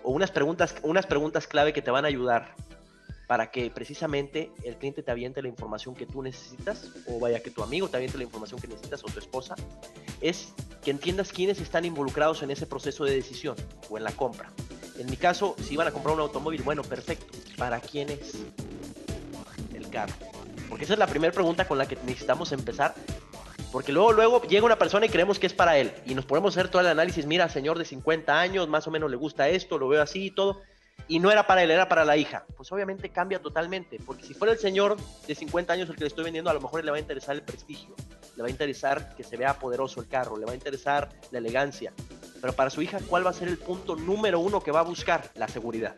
o unas preguntas clave que te van a ayudar para que precisamente el cliente te aviente la información que tú necesitas, o vaya, que tu amigo te aviente la información que necesitas, o tu esposa, es que entiendas quiénes están involucrados en ese proceso de decisión o en la compra. En mi caso, si iban a comprar un automóvil, bueno, perfecto, ¿para quién es el carro? Porque esa es la primera pregunta con la que necesitamos empezar, porque luego llega una persona y creemos que es para él, y nos podemos hacer todo el análisis, mira, señor de 50 años, más o menos le gusta esto, lo veo así y todo, y no era para él, era para la hija. Pues obviamente cambia totalmente, porque si fuera el señor de 50 años el que le estoy vendiendo, a lo mejor le va a interesar el prestigio, le va a interesar que se vea poderoso el carro, le va a interesar la elegancia, pero para su hija, ¿cuál va a ser el punto número uno que va a buscar? La seguridad.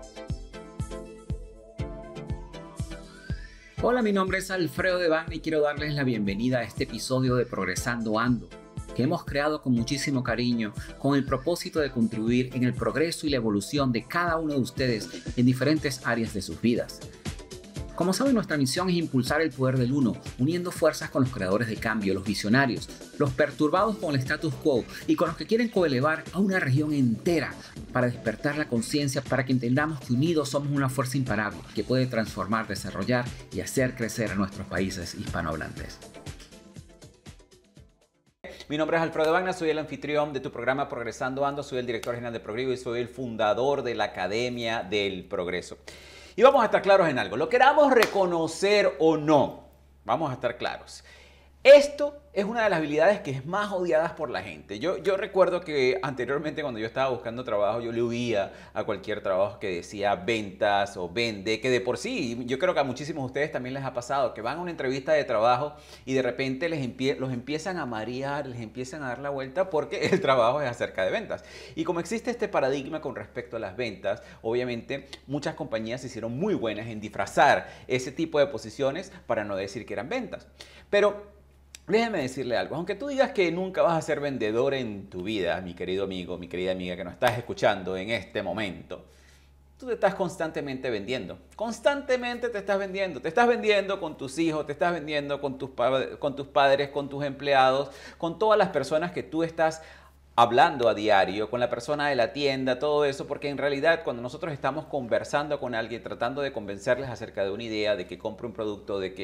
Hola, mi nombre es Alfredo Devane y quiero darles la bienvenida a este episodio de Progresando Ando, que hemos creado con muchísimo cariño, con el propósito de contribuir en el progreso y la evolución de cada uno de ustedes en diferentes áreas de sus vidas. Como saben, nuestra misión es impulsar el poder del uno, uniendo fuerzas con los creadores de cambio, los visionarios, los perturbados con el status quo y con los que quieren coelevar a una región entera para despertar la conciencia, para que entendamos que unidos somos una fuerza imparable que puede transformar, desarrollar y hacer crecer a nuestros países hispanohablantes. Mi nombre es Alfredo Devane, soy el anfitrión de tu programa Progresando Ando, soy el director general de Progreso y soy el fundador de la Academia del Progreso. Y vamos a estar claros en algo, lo queramos reconocer o no, vamos a estar claros. Esto es una de las habilidades que es más odiadas por la gente. Yo recuerdo que anteriormente cuando yo estaba buscando trabajo, yo le huía a cualquier trabajo que decía ventas o vende, que de por sí, yo creo que a muchísimos de ustedes también les ha pasado, que van a una entrevista de trabajo y de repente los empiezan a marear, les empiezan a dar la vuelta porque el trabajo es acerca de ventas. Y como existe este paradigma con respecto a las ventas, obviamente muchas compañías se hicieron muy buenas en disfrazar ese tipo de posiciones para no decir que eran ventas. Pero déjeme decirle algo, aunque tú digas que nunca vas a ser vendedor en tu vida, mi querido amigo, mi querida amiga que nos estás escuchando en este momento, tú te estás constantemente vendiendo, constantemente te estás vendiendo con tus hijos, te estás vendiendo con tus padres, con tus empleados, con todas las personas que tú estás hablando a diario, con la persona de la tienda, todo eso, porque en realidad cuando nosotros estamos conversando con alguien, tratando de convencerles acerca de una idea, de que compre un producto, de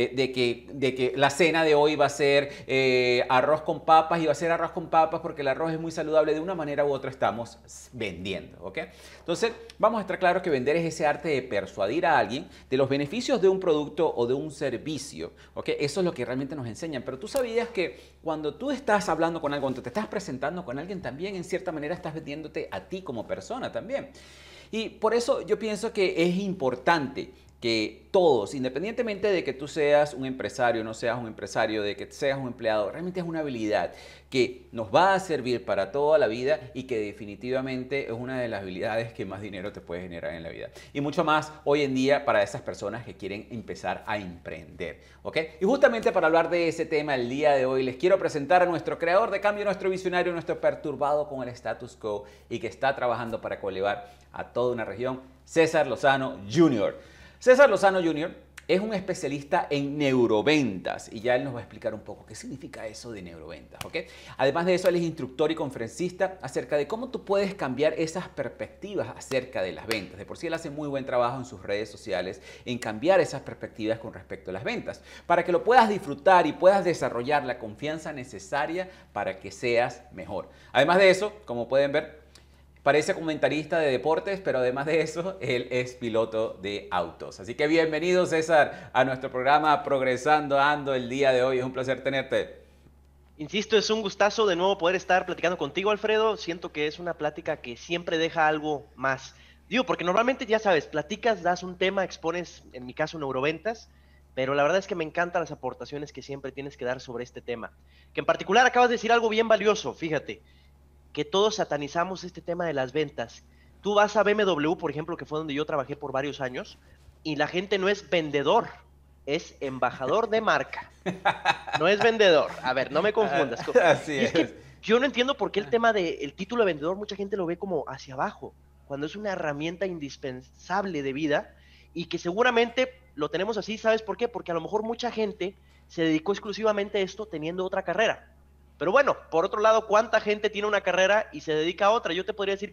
que la cena de hoy va a ser arroz con papas y va a ser arroz con papas porque el arroz es muy saludable, de una manera u otra estamos vendiendo, ¿ok? Entonces vamos a estar claros que vender es ese arte de persuadir a alguien de los beneficios de un producto o de un servicio, ¿ok? Eso es lo que realmente nos enseñan, pero tú sabías que cuando tú estás hablando con alguien, cuando te estás presentando con alguien también, en cierta manera estás vendiéndote a ti como persona también. Y por eso yo pienso que es importante que todos, independientemente de que tú seas un empresario, no seas un empresario, de que seas un empleado, realmente es una habilidad que nos va a servir para toda la vida y que definitivamente es una de las habilidades que más dinero te puede generar en la vida. Y mucho más hoy en día para esas personas que quieren empezar a emprender, ¿ok? Y justamente para hablar de ese tema el día de hoy les quiero presentar a nuestro creador de cambio, nuestro visionario, nuestro perturbado con el status quo y que está trabajando para coelevar a toda una región, César Lozano Jr. César Lozano Jr. es un especialista en neuroventas y ya él nos va a explicar un poco qué significa eso de neuroventas, ¿ok? Además de eso, él es instructor y conferencista acerca de cómo tú puedes cambiar esas perspectivas acerca de las ventas. De por sí, él hace muy buen trabajo en sus redes sociales en cambiar esas perspectivas con respecto a las ventas, para que lo puedas disfrutar y puedas desarrollar la confianza necesaria para que seas mejor. Además de eso, como pueden ver, parece comentarista de deportes, pero además de eso, él es piloto de autos. Así que bienvenido, César, a nuestro programa Progresando Ando el día de hoy. Es un placer tenerte. Insisto, es un gustazo de nuevo poder estar platicando contigo, Alfredo. Siento que es una plática que siempre deja algo más. Digo, porque normalmente, ya sabes, platicas, das un tema, expones, en mi caso, neuroventas, pero la verdad es que me encantan las aportaciones que siempre tienes que dar sobre este tema. Que en particular acabas de decir algo bien valioso, fíjate, que todos satanizamos este tema de las ventas. Tú vas a BMW, por ejemplo, que fue donde yo trabajé por varios años, y la gente no es vendedor, es embajador de marca. No es vendedor. A ver, no me confundas. Así Y es que yo no entiendo por qué el tema del título de vendedor mucha gente lo ve como hacia abajo, cuando es una herramienta indispensable de vida y que seguramente lo tenemos así. ¿Sabes por qué? Porque a lo mejor mucha gente se dedicó exclusivamente a esto teniendo otra carrera. Pero bueno, por otro lado, ¿cuánta gente tiene una carrera y se dedica a otra? Yo te podría decir que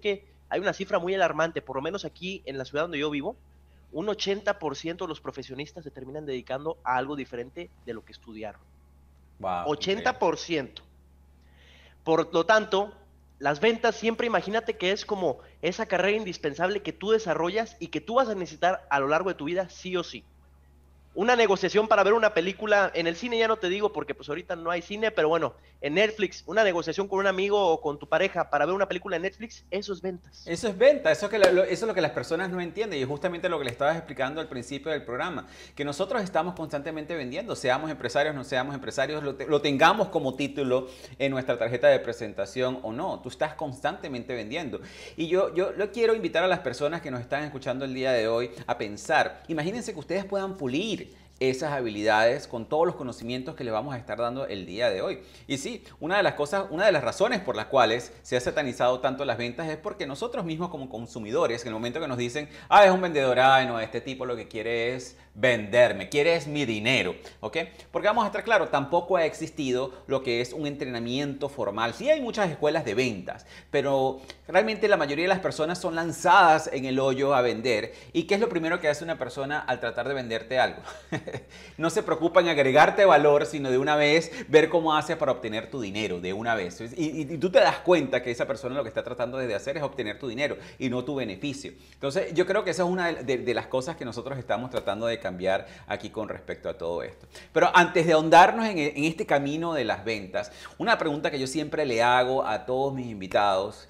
hay una cifra muy alarmante, por lo menos aquí en la ciudad donde yo vivo, un 80% de los profesionistas se terminan dedicando a algo diferente de lo que estudiaron. Wow, increíble. 80%. Por lo tanto, las ventas siempre imagínate que es como esa carrera indispensable que tú desarrollas y que tú vas a necesitar a lo largo de tu vida sí o sí. Una negociación para ver una película en el cine, ya no te digo porque pues ahorita no hay cine, pero bueno, en Netflix, una negociación con un amigo o con tu pareja para ver una película en Netflix, eso es ventas. Eso es venta, eso es lo que las personas no entienden y es justamente lo que le estabas explicando al principio del programa, que nosotros estamos constantemente vendiendo, seamos empresarios, no seamos empresarios, lo tengamos como título en nuestra tarjeta de presentación o no, tú estás constantemente vendiendo. Y yo quiero invitar a las personas que nos están escuchando el día de hoy a pensar, imagínense que ustedes puedan pulir esas habilidades con todos los conocimientos que les vamos a estar dando el día de hoy. Y sí, una de las razones por las cuales se ha satanizado tanto las ventas es porque nosotros mismos como consumidores, en el momento que nos dicen, es un vendedor, no, este tipo lo que quiere es venderme, quiere es mi dinero, ¿ok? Porque vamos a estar claro, tampoco ha existido lo que es un entrenamiento formal. Sí hay muchas escuelas de ventas, pero realmente la mayoría de las personas son lanzadas en el hoyo a vender. ¿Y qué es lo primero que hace una persona al tratar de venderte algo? No se preocupa en agregarte valor, sino de una vez ver cómo hace para obtener tu dinero, de una vez. Y tú te das cuenta que esa persona lo que está tratando de hacer es obtener tu dinero y no tu beneficio. Entonces yo creo que esa es una de las cosas que nosotros estamos tratando de cambiar aquí con respecto a todo esto. Pero antes de ahondarnos en este camino de las ventas, una pregunta que yo siempre le hago a todos mis invitados,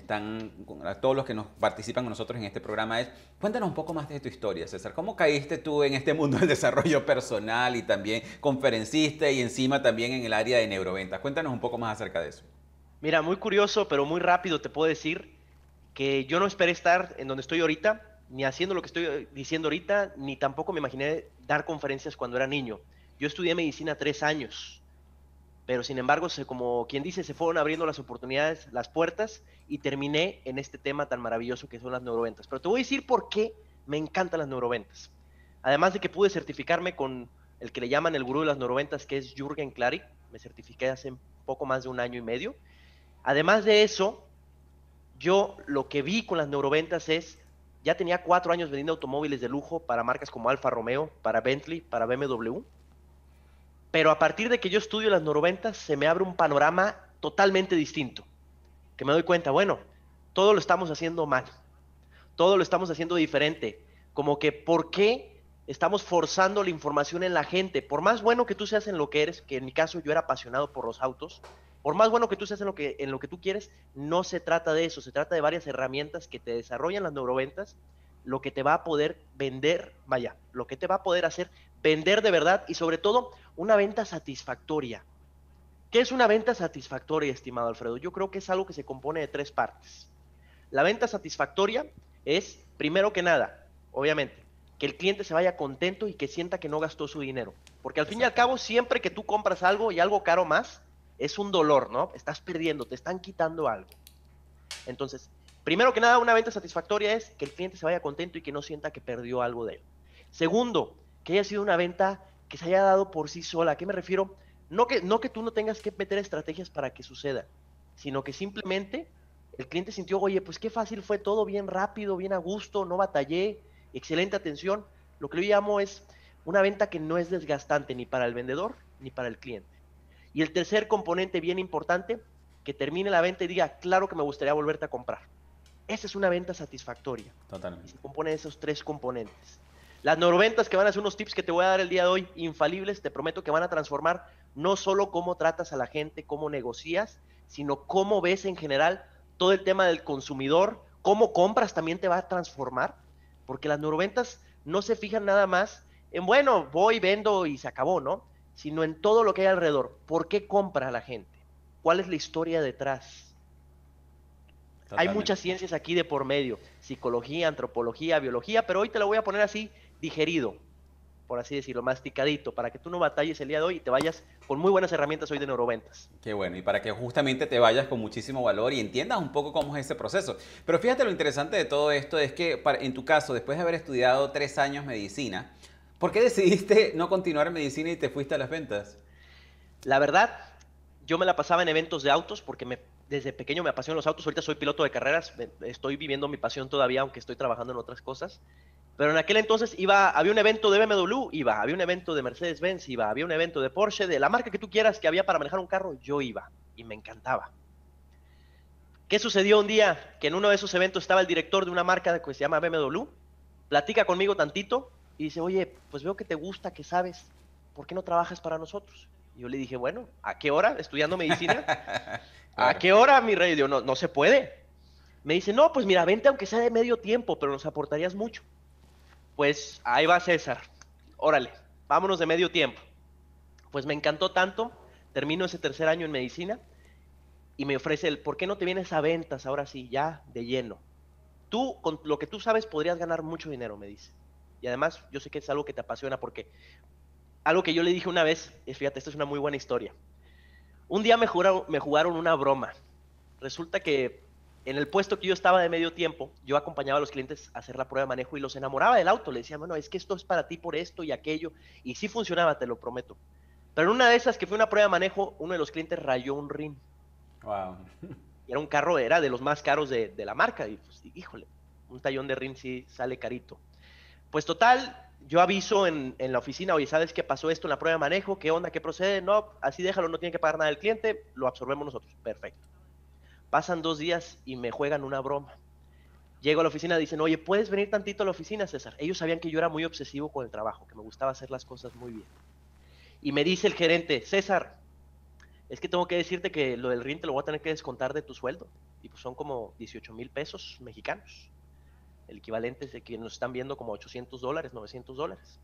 a todos los que nos participan con nosotros en este programa es, cuéntanos un poco más de tu historia, César. ¿Cómo caíste tú en este mundo del desarrollo personal y también conferencista y encima también en el área de neuroventas? Cuéntanos un poco más acerca de eso. Mira, muy curioso, pero muy rápido te puedo decir que yo no esperé estar en donde estoy ahorita, ni haciendo lo que estoy diciendo ahorita, ni tampoco me imaginé dar conferencias cuando era niño. Yo estudié medicina 3 años, pero sin embargo, como quien dice, se fueron abriendo las oportunidades, las puertas, y terminé en este tema tan maravilloso que son las neuroventas. Pero te voy a decir por qué me encantan las neuroventas. Además de que pude certificarme con el que le llaman el gurú de las neuroventas, que es Jürgen Klarik, me certifiqué hace poco más de 1 año y medio. Además de eso, yo lo que vi con las neuroventas es, ya tenía 4 años vendiendo automóviles de lujo para marcas como Alfa Romeo, para Bentley, para BMW, pero a partir de que yo estudio las neuroventas se me abre un panorama totalmente distinto, que me doy cuenta, bueno, todo lo estamos haciendo mal, todo lo estamos haciendo diferente, como que ¿por qué estamos forzando la información en la gente? Por más bueno que tú seas en lo que eres, que en mi caso yo era apasionado por los autos, por más bueno que tú seas en lo que tú quieres, no se trata de eso, se trata de varias herramientas que te desarrollan las neuroventas, lo que te va a poder vender, vaya, lo que te va a poder hacer vender de verdad y sobre todo una venta satisfactoria. ¿Qué es una venta satisfactoria, estimado Alfredo? Yo creo que es algo que se compone de 3 partes. La venta satisfactoria es, primero que nada, obviamente, que el cliente se vaya contento y que sienta que no gastó su dinero. Porque al fin y al cabo, siempre que tú compras algo y algo caro más, es un dolor, ¿no? Estás perdiendo, te están quitando algo. Entonces, primero que nada, una venta satisfactoria es que el cliente se vaya contento y que no sienta que perdió algo de él. Segundo, que haya sido una venta que se haya dado por sí sola. ¿A qué me refiero? No que tú no tengas que meter estrategias para que suceda, sino que simplemente el cliente sintió, oye, pues qué fácil fue todo, bien rápido, bien a gusto, no batallé, excelente atención. Lo que yo llamo es una venta que no es desgastante ni para el vendedor ni para el cliente. Y el tercer componente bien importante, que termine la venta y diga, claro que me gustaría volverte a comprar. Esa es una venta satisfactoria. Totalmente. Y se compone de esos 3 componentes. Las neuroventas, que van a ser unos tips que te voy a dar el día de hoy, infalibles, te prometo que van a transformar no solo cómo tratas a la gente, cómo negocias, sino cómo ves en general todo el tema del consumidor, cómo compras también te va a transformar, porque las neuroventas no se fijan nada más en, bueno, voy, vendo y se acabó, ¿no? Sino en todo lo que hay alrededor. ¿Por qué compra la gente? ¿Cuál es la historia detrás? Hay muchas ciencias aquí de por medio, psicología, antropología, biología, pero hoy te lo voy a poner así, digerido, por así decirlo, masticadito, para que tú no batalles el día de hoy y te vayas con muy buenas herramientas hoy de neuroventas. Qué bueno, y para que justamente te vayas con muchísimo valor y entiendas un poco cómo es ese proceso. Pero fíjate, lo interesante de todo esto es que en tu caso, después de haber estudiado 3 años medicina, ¿por qué decidiste no continuar en medicina y te fuiste a las ventas? La verdad, yo me la pasaba en eventos de autos porque desde pequeño me apasionan los autos. Ahorita soy piloto de carreras, estoy viviendo mi pasión todavía, aunque estoy trabajando en otras cosas. Pero en aquel entonces había un evento de BMW, había un evento de Mercedes-Benz, había un evento de Porsche, de la marca que tú quieras que había para manejar un carro, yo iba y me encantaba. ¿Qué sucedió un día? Que en uno de esos eventos estaba el director de una marca que se llama BMW, platica conmigo tantito y dice, oye, pues veo que te gusta, que sabes, ¿por qué no trabajas para nosotros? Y yo le dije, bueno, ¿a qué hora? Estudiando medicina. ¿A Claro. qué hora, mi rey? Digo, no, no se puede. Me dice, no, pues mira, vente aunque sea de medio tiempo, pero nos aportarías mucho. Pues ahí va César. Órale, vámonos de medio tiempo. Pues me encantó tanto, termino ese tercer año en medicina y me ofrece el, ¿por qué no te vienes a ventas ahora sí, ya de lleno? Tú, con lo que tú sabes, podrías ganar mucho dinero, me dice. Y además, yo sé que es algo que te apasiona porque algo que yo le dije una vez, fíjate, esta es una muy buena historia. Un día me jugaron una broma. Resulta que en el puesto que yo estaba de medio tiempo, yo acompañaba a los clientes a hacer la prueba de manejo y los enamoraba del auto. Le decía, bueno, es que esto es para ti por esto y aquello. Y sí funcionaba, te lo prometo. Pero en una de esas que fue una prueba de manejo, uno de los clientes rayó un rin. Wow. Y era un carro, era de los más caros de la marca. Y pues, híjole, un tallón de rin sí sale carito. Pues total, yo aviso en la oficina, oye, ¿sabes qué pasó esto en la prueba de manejo? ¿Qué onda? ¿Qué procede? No, así déjalo, no tiene que pagar nada el cliente, lo absorbemos nosotros. Perfecto. Pasan 2 días y me juegan una broma. Llego a la oficina y dicen, oye, ¿puedes venir tantito a la oficina, César? Ellos sabían que yo era muy obsesivo con el trabajo, que me gustaba hacer las cosas muy bien. Y me dice el gerente, César, es que tengo que decirte que lo del RIN te lo voy a tener que descontar de tu sueldo. Y pues son como 18,000 pesos mexicanos. El equivalente es de que nos están viendo como $800, $900.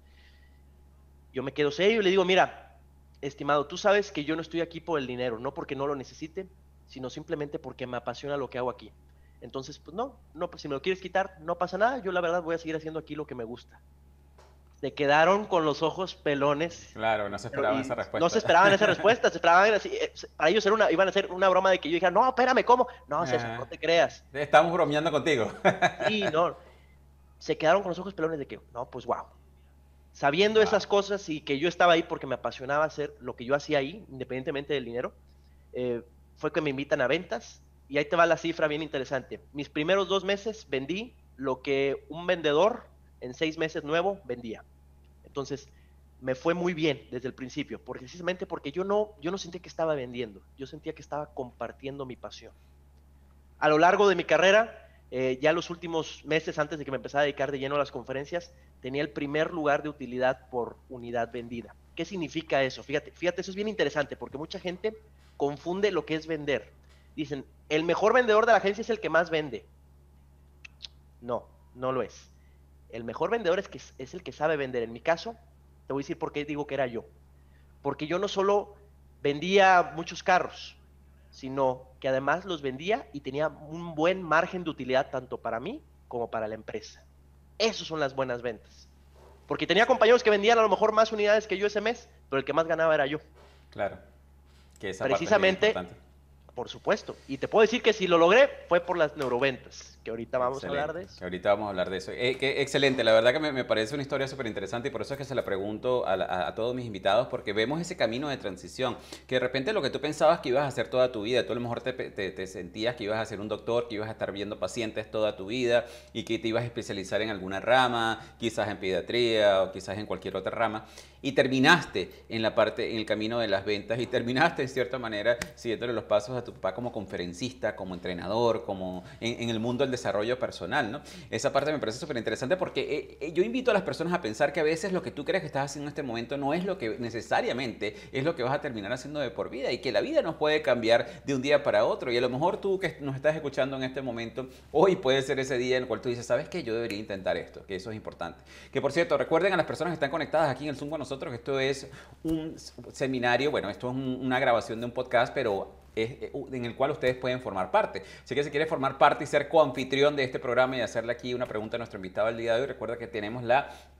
Yo me quedo serio y le digo, mira, estimado, tú sabes que yo no estoy aquí por el dinero, no porque no lo necesite, sino simplemente porque me apasiona lo que hago aquí. Entonces, pues no, pues si me lo quieres quitar, no pasa nada, yo la verdad voy a seguir haciendo aquí lo que me gusta. Se quedaron con los ojos pelones. Claro, no se esperaban esa No se respuesta. esperaban esa respuesta, se esperaban así, para ellos iban a hacer una broma de que yo dijera, no, espérame, ¿cómo? No, César, no te creas. Estamos bromeando contigo. Sí, no. Se quedaron con los ojos pelones de que, no, pues wow. Sabiendo Wow. esas cosas y que yo estaba ahí porque me apasionaba hacer lo que yo hacía ahí, independientemente del dinero, fue que me invitan a ventas y ahí te va la cifra bien interesante. Mis primeros 2 meses vendí lo que un vendedor en 6 meses nuevo vendía. Entonces, me fue muy bien desde el principio, precisamente porque yo no sentía que estaba vendiendo, yo sentía que estaba compartiendo mi pasión. A lo largo de mi carrera, ya los últimos meses antes de que me empezara a dedicar de lleno a las conferencias, tenía el primer lugar de utilidad por unidad vendida. ¿Qué significa eso? Fíjate, eso es bien interesante porque mucha gente confunde lo que es vender. Dicen, el mejor vendedor de la agencia es el que más vende. No, no lo es. El mejor vendedor es el que sabe vender. En mi caso, te voy a decir por qué digo que era yo. Porque yo no solo vendía muchos carros, sino que además los vendía y tenía un buen margen de utilidad tanto para mí como para la empresa. Esas son las buenas ventas. Porque tenía compañeros que vendían a lo mejor más unidades que yo ese mes, pero el que más ganaba era yo. Claro, que esa parte es bien Precisamente, importante. por supuesto. Y te puedo decir que si lo logré fue por las neuroventas, que ahorita vamos a hablar Excelente, de eso. que ahorita vamos a hablar de eso. Excelente, la verdad que me parece una historia súper interesante y por eso es que se la pregunto a todos mis invitados, porque vemos ese camino de transición, que de repente lo que tú pensabas que ibas a hacer toda tu vida, tú a lo mejor te sentías que ibas a ser un doctor, que ibas a estar viendo pacientes toda tu vida y que te ibas a especializar en alguna rama, quizás en pediatría o quizás en cualquier otra rama, y terminaste en el camino de las ventas y terminaste en cierta manera siguiéndole los pasos a tu papá como conferencista, como entrenador, como en el mundo del desarrollo personal, ¿no? Esa parte me parece súper interesante porque yo invito a las personas a pensar que a veces lo que tú crees que estás haciendo en este momento no es lo que necesariamente es lo que vas a terminar haciendo de por vida y que la vida nos puede cambiar de un día para otro y a lo mejor tú que nos estás escuchando en este momento, hoy puede ser ese día en el cual tú dices, ¿sabes qué? Yo debería intentar esto, que eso es importante. Que por cierto, recuerden a las personas que están conectadas aquí en el Zoom con nosotros que esto es un seminario, bueno, esto es una grabación de un podcast, pero en el cual ustedes pueden formar parte. Así que si quieres formar parte y ser coanfitrión de este programa y hacerle aquí una pregunta a nuestro invitado del día de hoy, recuerda que tenemos la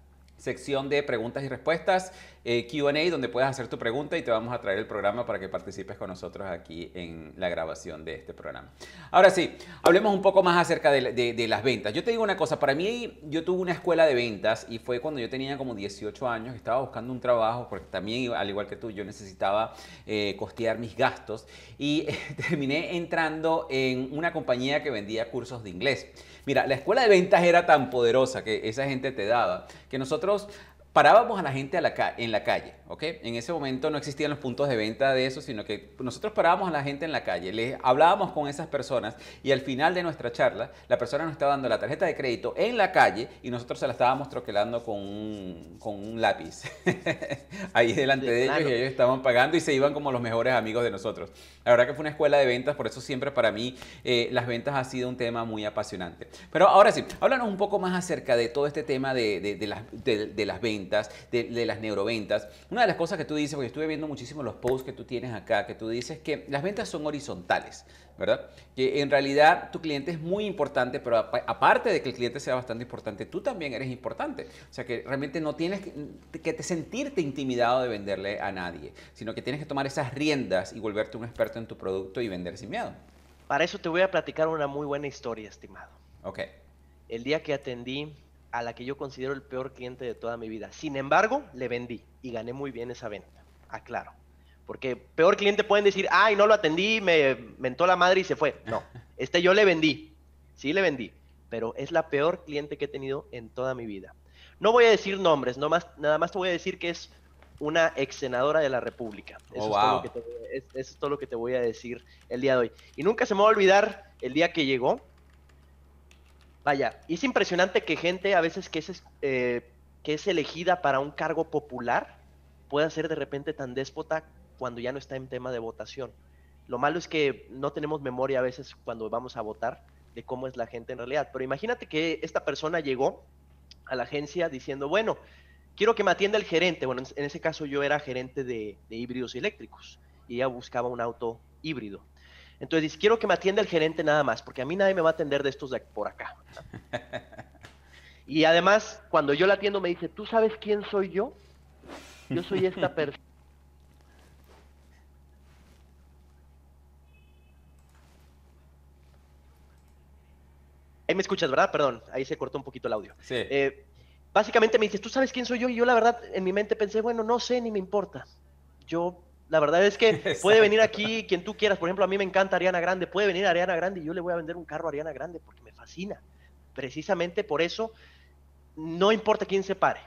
sección de preguntas y respuestas, Q&A, donde puedes hacer tu pregunta y te vamos a traer el programa para que participes con nosotros aquí en la grabación de este programa. Ahora sí, hablemos un poco más acerca de las ventas. Yo te digo una cosa, para mí, yo tuve una escuela de ventas y fue cuando yo tenía como 18 años, estaba buscando un trabajo, porque también, al igual que tú, yo necesitaba costear mis gastos y terminé entrando en una compañía que vendía cursos de inglés. Mira, la escuela de ventas era tan poderosa que esa gente te daba, que nosotros parábamos a la gente en la calle, ¿ok? En ese momento no existían los puntos de venta de eso, sino que nosotros parábamos a la gente en la calle, les hablábamos con esas personas y al final de nuestra charla, la persona nos estaba dando la tarjeta de crédito en la calle y nosotros se la estábamos troquelando con un lápiz ahí delante de ellos, y ellos estaban pagando y se iban como los mejores amigos de nosotros. La verdad que fue una escuela de ventas, por eso siempre para mí las ventas ha sido un tema muy apasionante. Pero ahora sí, háblanos un poco más acerca de todo este tema de las ventas, de las neuroventas. Una de las cosas que tú dices, porque estuve viendo muchísimo los posts que tú tienes acá, que tú dices que las ventas son horizontales, ¿verdad? Que en realidad tu cliente es muy importante, pero aparte de que el cliente sea bastante importante, tú también eres importante. O sea que realmente no tienes que sentirte intimidado de venderle a nadie, sino que tienes que tomar esas riendas y volverte un experto en tu producto y vender sin miedo. Para eso te voy a platicar una muy buena historia, estimado. Ok. El día que atendí a la que yo considero el peor cliente de toda mi vida. Sin embargo, le vendí y gané muy bien esa venta. Aclaro. Porque peor cliente pueden decir, ay, no lo atendí, me mentó la madre y se fue. No, yo le vendí. Sí, le vendí. Pero es la peor cliente que he tenido en toda mi vida. No voy a decir nombres, nada más te voy a decir que es una ex senadora de la República. Eso, wow. eso es todo lo que te voy a decir el día de hoy. Y nunca se me va a olvidar el día que llegó. Vaya, y es impresionante que gente a veces que es elegida para un cargo popular pueda ser de repente tan déspota cuando ya no está en tema de votación. Lo malo es que no tenemos memoria a veces cuando vamos a votar de cómo es la gente en realidad. Pero imagínate que esta persona llegó a la agencia diciendo, bueno, quiero que me atienda el gerente. Bueno, en ese caso yo era gerente de híbridos eléctricos y ella buscaba un auto híbrido. Entonces dice, quiero que me atienda el gerente nada más, porque a mí nadie me va a atender de estos de por acá. Y además, cuando yo la atiendo me dice, ¿tú sabes quién soy yo? Yo soy esta persona. Ahí me escuchas, ¿verdad? Perdón, ahí se cortó un poquito el audio. Sí. Básicamente me dice, ¿tú sabes quién soy yo? Y yo la verdad en mi mente pensé, bueno, no sé, ni me importa. Yo, la verdad es que puede venir aquí quien tú quieras. Por ejemplo, a mí me encanta Ariana Grande. Puede venir Ariana Grande y yo le voy a vender un carro a Ariana Grande porque me fascina. Precisamente por eso, no importa quién se pare.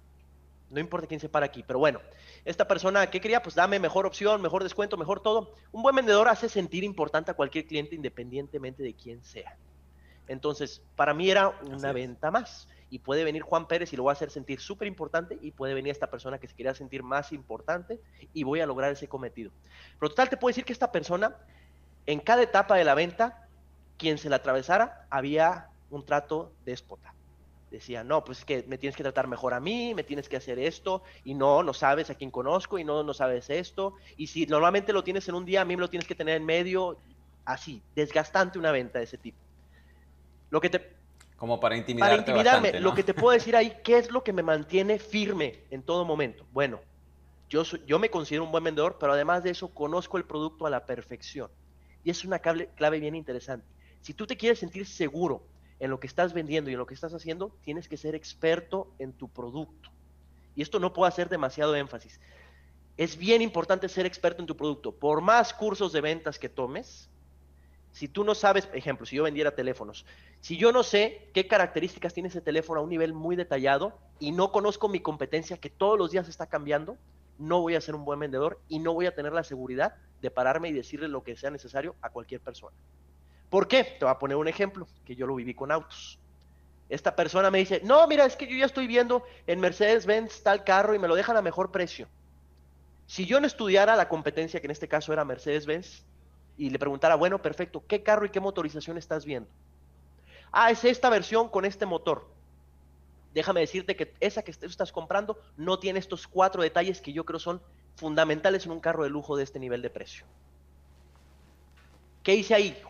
No importa quién se para aquí, pero bueno, esta persona, ¿qué quería? Pues dame mejor opción, mejor descuento, mejor todo. Un buen vendedor hace sentir importante a cualquier cliente independientemente de quién sea. Entonces, para mí era una venta más. Y puede venir Juan Pérez y lo voy a hacer sentir súper importante, y puede venir esta persona que se quería sentir más importante y voy a lograr ese cometido. Pero total, te puedo decir que esta persona, en cada etapa de la venta, quien se la atravesara, había un trato déspota. Decía, no, pues es que me tienes que tratar mejor a mí, me tienes que hacer esto, y no sabes a quién conozco, y no sabes esto, y si normalmente lo tienes en un día, a mí me lo tienes que tener en medio, así, desgastante una venta de ese tipo. Lo que te, Como para intimidarte intimidarme, bastante, ¿no? lo que te puedo decir ahí, ¿qué es lo que me mantiene firme en todo momento? Bueno, yo me considero un buen vendedor, pero además de eso, conozco el producto a la perfección. Y es una clave bien interesante. Si tú te quieres sentir seguro en lo que estás vendiendo y en lo que estás haciendo, tienes que ser experto en tu producto. Y esto no puedo hacer demasiado énfasis. Es bien importante ser experto en tu producto. Por más cursos de ventas que tomes, si tú no sabes, ejemplo, si yo vendiera teléfonos, si yo no sé qué características tiene ese teléfono a un nivel muy detallado y no conozco mi competencia que todos los días está cambiando, no voy a ser un buen vendedor y no voy a tener la seguridad de pararme y decirle lo que sea necesario a cualquier persona. ¿Por qué? Te voy a poner un ejemplo, que yo lo viví con autos. Esta persona me dice, no, mira, es que yo ya estoy viendo en Mercedes-Benz tal carro y me lo dejan a mejor precio. Si yo no estudiara la competencia, que en este caso era Mercedes-Benz, y le preguntara, bueno, perfecto, ¿qué carro y qué motorización estás viendo? Ah, es esta versión con este motor. Déjame decirte que esa que estás comprando no tiene estos 4 detalles que yo creo son fundamentales en un carro de lujo de este nivel de precio. ¿Qué hice ahí?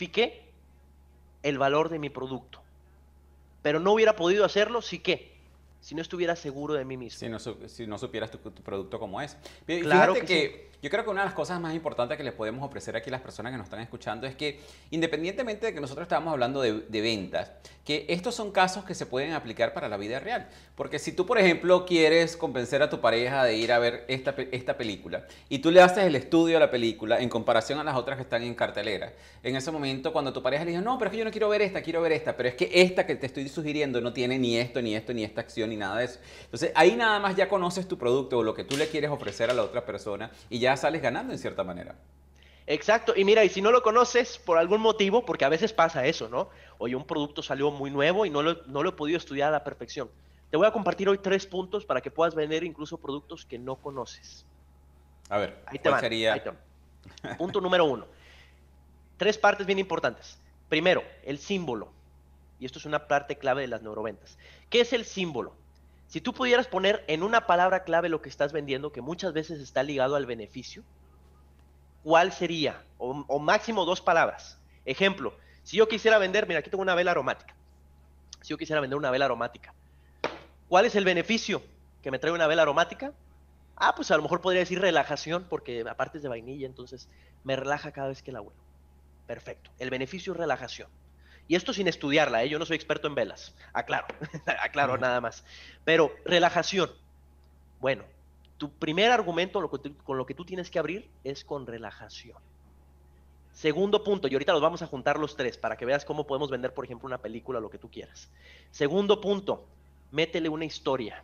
Justifiqué el valor de mi producto. Pero no hubiera podido hacerlo si ¿qué? si no estuviera seguro de mí mismo. Si no supieras tu producto como es. Y Claro fíjate que sí. que yo creo que una de las cosas más importantes que les podemos ofrecer aquí a las personas que nos están escuchando es que, independientemente de que nosotros estamos hablando de ventas, que estos son casos que se pueden aplicar para la vida real. Porque si tú, por ejemplo, quieres convencer a tu pareja de ir a ver esta película y tú le haces el estudio a la película en comparación a las otras que están en cartelera, en ese momento cuando tu pareja le dice, no, pero es que yo no quiero ver esta, pero es que esta que te estoy sugiriendo no tiene ni esto, ni esto, ni esta acción, ni nada de eso. Entonces ahí nada más ya conoces tu producto o lo que tú le quieres ofrecer a la otra persona y ya sales ganando en cierta manera. Exacto, y mira, y si no lo conoces por algún motivo, porque a veces pasa eso, ¿no? Oye, un producto salió muy nuevo y no lo he podido estudiar a la perfección. Te voy a compartir hoy 3 puntos para que puedas vender incluso productos que no conoces. A ver, Ahí te ¿cuál van, ahí sería? te van. Punto número 1. 3 partes bien importantes. Primero, el símbolo. Y esto es una parte clave de las neuroventas. ¿Qué es el símbolo? Si tú pudieras poner en una palabra clave lo que estás vendiendo, que muchas veces está ligado al beneficio, ¿cuál sería? O máximo 2 palabras. Ejemplo, si yo quisiera vender, mira, aquí tengo una vela aromática. Si yo quisiera vender una vela aromática, ¿cuál es el beneficio que me trae una vela aromática? Ah, pues a lo mejor podría decir relajación, porque aparte es de vainilla, entonces me relaja cada vez que la huelo. Perfecto. El beneficio es relajación. Y esto sin estudiarla, ¿eh? Yo no soy experto en velas. Aclaro, aclaro nada más. Pero relajación. Bueno, tu primer argumento con lo que tú tienes que abrir es con relajación. Segundo punto, y ahorita los vamos a juntar los 3 para que veas cómo podemos vender, por ejemplo, una película o lo que tú quieras. Segundo punto, métele una historia.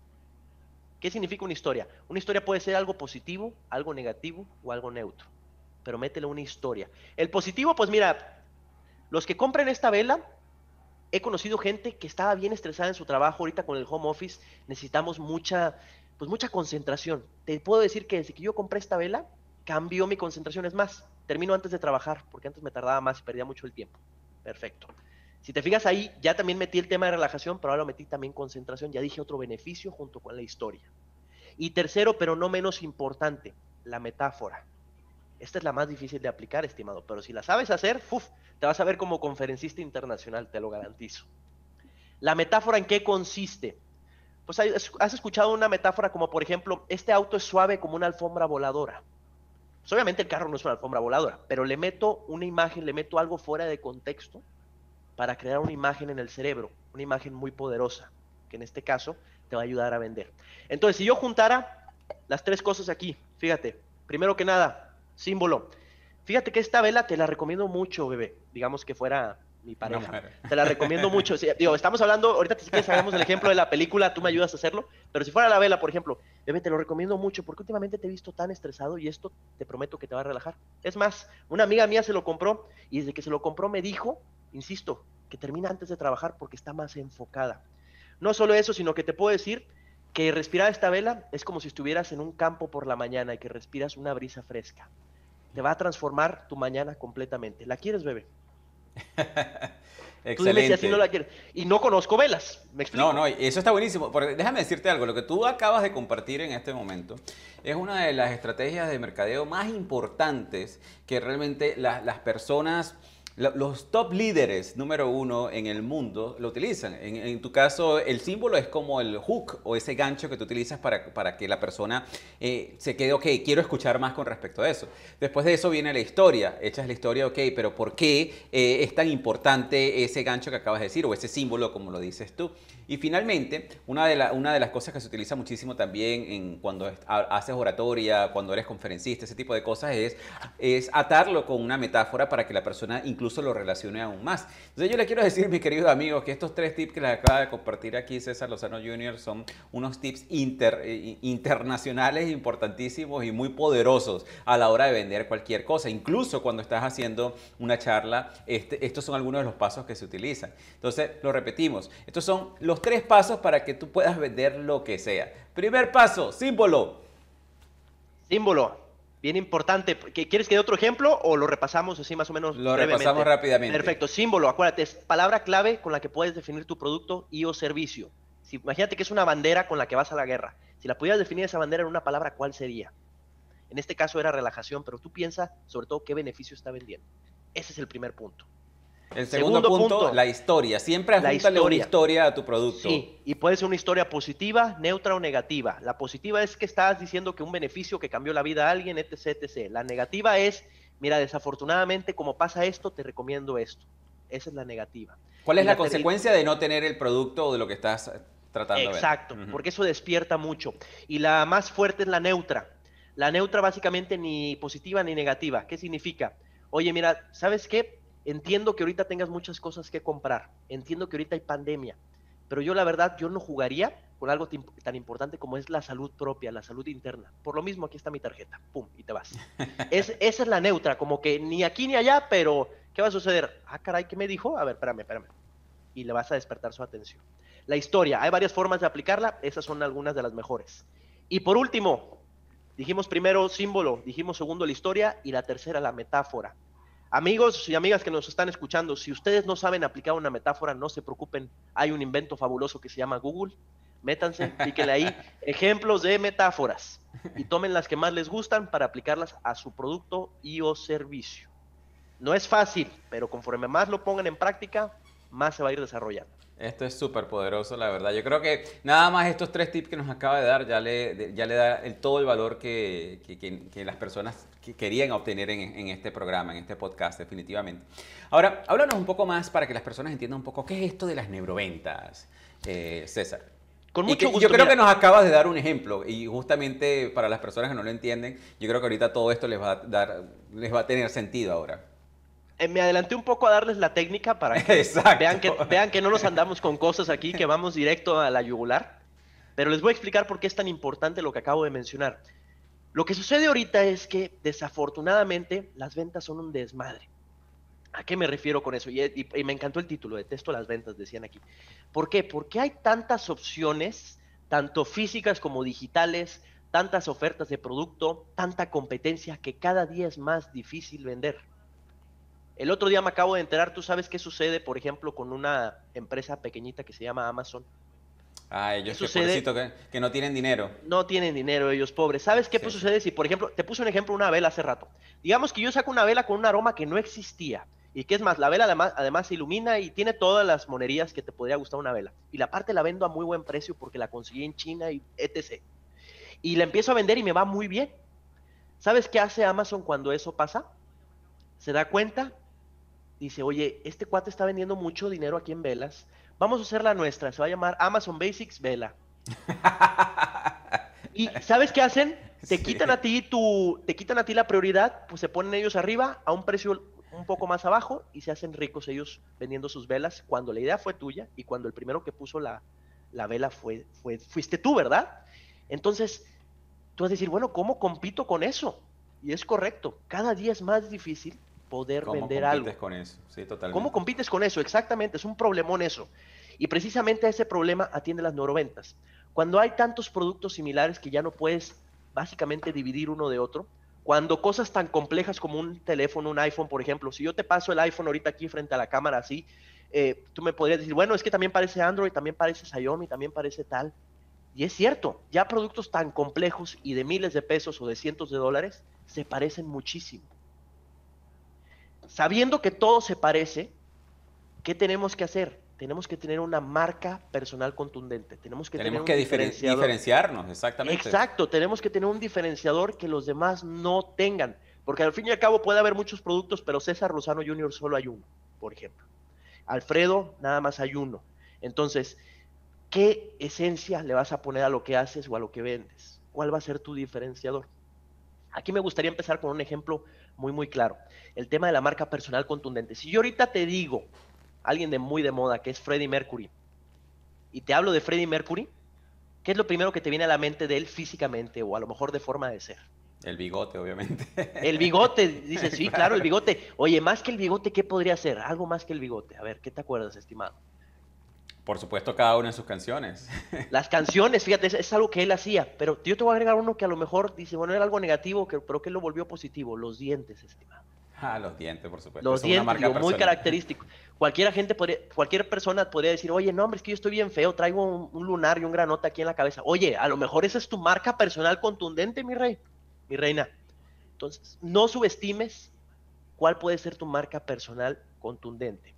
¿Qué significa una historia? Una historia puede ser algo positivo, algo negativo o algo neutro, pero métele una historia. El positivo, pues mira, los que compren esta vela, he conocido gente que estaba bien estresada en su trabajo, ahorita con el home office necesitamos pues mucha concentración. Te puedo decir que desde que yo compré esta vela, cambió mi concentración. Es más, termino antes de trabajar, porque antes me tardaba más y perdía mucho el tiempo. Perfecto. Si te fijas ahí, ya también metí el tema de relajación, pero ahora lo metí también concentración. Ya dije otro beneficio junto con la historia. Y tercero, pero no menos importante, la metáfora. Esta es la más difícil de aplicar, estimado, pero si la sabes hacer, te vas a ver como conferencista internacional, te lo garantizo. ¿La metáfora en qué consiste? Pues has escuchado una metáfora como, por ejemplo, este auto es suave como una alfombra voladora. Pues obviamente el carro no es una alfombra voladora, pero le meto una imagen, le meto algo fuera de contexto para crear una imagen en el cerebro, una imagen muy poderosa, que en este caso te va a ayudar a vender. Entonces, si yo juntara las 3 cosas aquí, fíjate, primero que nada, símbolo. Fíjate que esta vela te la recomiendo mucho, bebé. Digamos que fuera mi Una pareja. mujer. Te la recomiendo mucho. Sí, digo, estamos hablando, ahorita si quieres hagamos el ejemplo de la película, tú me ayudas a hacerlo, pero si fuera la vela, por ejemplo, bebé, te lo recomiendo mucho porque últimamente te he visto tan estresado y esto te prometo que te va a relajar. Es más, una amiga mía se lo compró y desde que se lo compró me dijo, insisto, que termina antes de trabajar porque está más enfocada. No solo eso, sino que te puedo decir que respirar esta vela es como si estuvieras en un campo por la mañana y que respiras una brisa fresca. Te va a transformar tu mañana completamente. ¿La quieres, bebé? Tú dime si así no la Excelente. quieres. Y no conozco velas, ¿me No, explico? no, eso está buenísimo. Porque déjame decirte algo, lo que tú acabas de compartir en este momento es una de las estrategias de mercadeo más importantes que realmente las personas, los top líderes número 1 en el mundo lo utilizan. En tu caso, el símbolo es como el hook o ese gancho que tú utilizas para que la persona se quede, ok, quiero escuchar más con respecto a eso. Después de eso viene la historia, echas la historia, ok, pero ¿por qué es tan importante ese gancho que acabas de decir o ese símbolo como lo dices tú? Y finalmente, una de las cosas que se utiliza muchísimo también cuando haces oratoria, cuando eres conferencista, ese tipo de cosas, es atarlo con una metáfora para que la persona incluso lo relacione aún más. Entonces yo le quiero decir, mis queridos amigos, que estos 3 tips que les acaba de compartir aquí César Lozano Jr. son unos tips internacionales importantísimos y muy poderosos a la hora de vender cualquier cosa. Incluso cuando estás haciendo una charla, estos son algunos de los pasos que se utilizan. Entonces, lo repetimos. Estos son los 3 pasos para que tú puedas vender lo que sea. Primer paso, símbolo. Símbolo, bien importante. ¿Quieres que dé otro ejemplo o lo repasamos así más o menos Lo repasamos brevemente? rápidamente. Perfecto, símbolo, acuérdate, es palabra clave con la que puedes definir tu producto y o servicio. Si, imagínate que es una bandera con la que vas a la guerra. Si la pudieras definir esa bandera en una palabra, ¿cuál sería? En este caso era relajación, pero tú piensa sobre todo qué beneficio está vendiendo. Ese es el primer punto. El segundo punto, la historia. Siempre adjúntale una historia a tu producto. Sí, y puede ser una historia positiva, neutra o negativa. La positiva es que estás diciendo que un beneficio que cambió la vida a alguien, etc, etc. La negativa es, mira, desafortunadamente, como pasa esto, te recomiendo esto. Esa es la negativa. ¿Cuál es la consecuencia de no tener el producto o de lo que estás tratando de ver? Exacto, porque eso despierta mucho. Y la más fuerte es la neutra. La neutra básicamente ni positiva ni negativa. ¿Qué significa? Oye, mira, ¿sabes qué? Entiendo que ahorita tengas muchas cosas que comprar. Entiendo que ahorita hay pandemia. Pero yo la verdad, yo no jugaría con algo tan importante como es la salud propia, la salud interna. Por lo mismo, aquí está mi tarjeta. Pum, y te vas. Esa es la neutra, como que ni aquí ni allá, pero ¿qué va a suceder? Ah, caray, ¿qué me dijo? A ver, espérame. Y le vas a despertar su atención. La historia, hay varias formas de aplicarla, esas son algunas de las mejores. Y por último, dijimos primero símbolo, dijimos segundo la historia y la tercera la metáfora. Amigos y amigas que nos están escuchando, si ustedes no saben aplicar una metáfora, no se preocupen, hay un invento fabuloso que se llama Google, métanse, píquenle ahí, ejemplos de metáforas y tomen las que más les gustan para aplicarlas a su producto y o servicio. No es fácil, pero conforme más lo pongan en práctica, más se va a ir desarrollando. Esto es súper poderoso, la verdad. Yo creo que nada más estos 3 tips que nos acaba de dar ya le da todo el valor que las personas querían obtener en este programa, en este podcast, definitivamente. Ahora, háblanos un poco más para que las personas entiendan un poco qué es esto de las neuroventas, César. Con mucho gusto. Yo creo que nos acabas de dar un ejemplo y justamente para las personas que no lo entienden, yo creo que ahorita todo esto les va a tener sentido ahora. Me adelanté un poco a darles la técnica para que vean que no nos andamos con cosas aquí, que vamos directo a la yugular. Pero les voy a explicar por qué es tan importante lo que acabo de mencionar. Lo que sucede ahorita es que, desafortunadamente, las ventas son un desmadre. ¿A qué me refiero con eso? Y me encantó el título, detesto las ventas, decían aquí. ¿Por qué? Porque hay tantas opciones, tanto físicas como digitales, tantas ofertas de producto, tanta competencia, que cada día es más difícil vender. El otro día me acabo de enterar, ¿tú sabes qué sucede, por ejemplo, con una empresa pequeñita que se llama Amazon? Ah, ellos pobrecito que no tienen dinero. No tienen dinero ellos, pobres. ¿Sabes qué sucede si, por ejemplo, te puse un ejemplo, una vela hace rato? Digamos que yo saco una vela con un aroma que no existía. Y que es más, la vela además se ilumina y tiene todas las monerías que te podría gustar una vela. Y la parte la vendo a muy buen precio porque la conseguí en China y etc. Y la empiezo a vender y me va muy bien. ¿Sabes qué hace Amazon cuando eso pasa? Se da cuenta, dice, oye, este cuate está vendiendo mucho dinero aquí en velas, vamos a hacer la nuestra, se va a llamar Amazon Basics Vela. ¿Y sabes qué hacen? Te quitan a ti la prioridad, pues se ponen ellos arriba a un precio un poco más abajo y se hacen ricos ellos vendiendo sus velas cuando la idea fue tuya y cuando el primero que puso la vela fuiste tú, ¿verdad? Entonces, tú vas a decir, bueno, ¿cómo compito con eso? Y es correcto, cada día es más difícil poder vender algo. ¿Cómo compites con eso? Sí, totalmente. ¿Cómo compites con eso? Exactamente, es un problemón eso. Y precisamente a ese problema atiende las neuroventas. Cuando hay tantos productos similares que ya no puedes básicamente dividir uno de otro, cuando cosas tan complejas como un teléfono, un iPhone, por ejemplo, si yo te paso el iPhone ahorita aquí frente a la cámara así, tú me podrías decir, bueno, es que también parece Android, también parece Xiaomi, también parece tal. Y es cierto, ya productos tan complejos y de miles de pesos o de cientos de dólares se parecen muchísimo. Sabiendo que todo se parece, ¿qué tenemos que hacer? Tenemos que tener una marca personal contundente. Tenemos que diferenciarnos, exactamente. Exacto, tenemos que tener un diferenciador que los demás no tengan. Porque al fin y al cabo puede haber muchos productos, pero César Lozano Jr. solo hay uno, por ejemplo. Alfredo, nada más hay uno. Entonces, ¿qué esencia le vas a poner a lo que haces o a lo que vendes? ¿Cuál va a ser tu diferenciador? Aquí me gustaría empezar con un ejemplo muy claro. El tema de la marca personal contundente. Si yo ahorita te digo, alguien muy de moda, que es Freddie Mercury, y te hablo de Freddie Mercury, ¿qué es lo primero que te viene a la mente de él físicamente o a lo mejor de forma de ser? El bigote, obviamente. El bigote, dices, sí, claro, el bigote. Oye, más que el bigote, ¿qué podría ser? Algo más que el bigote. A ver, ¿qué te acuerdas, estimado? Por supuesto, cada una de sus canciones. Las canciones, fíjate, es algo que él hacía, pero yo te voy a agregar uno que a lo mejor dice, bueno, era algo negativo, pero que lo volvió positivo, los dientes, estimado. Ah, los dientes, por supuesto. Los dientes, digo, muy característico. Cualquier persona podría decir, oye, no, hombre, es que yo estoy bien feo, traigo un lunar y un granote aquí en la cabeza. Oye, a lo mejor esa es tu marca personal contundente, mi rey, mi reina. Entonces, no subestimes cuál puede ser tu marca personal contundente.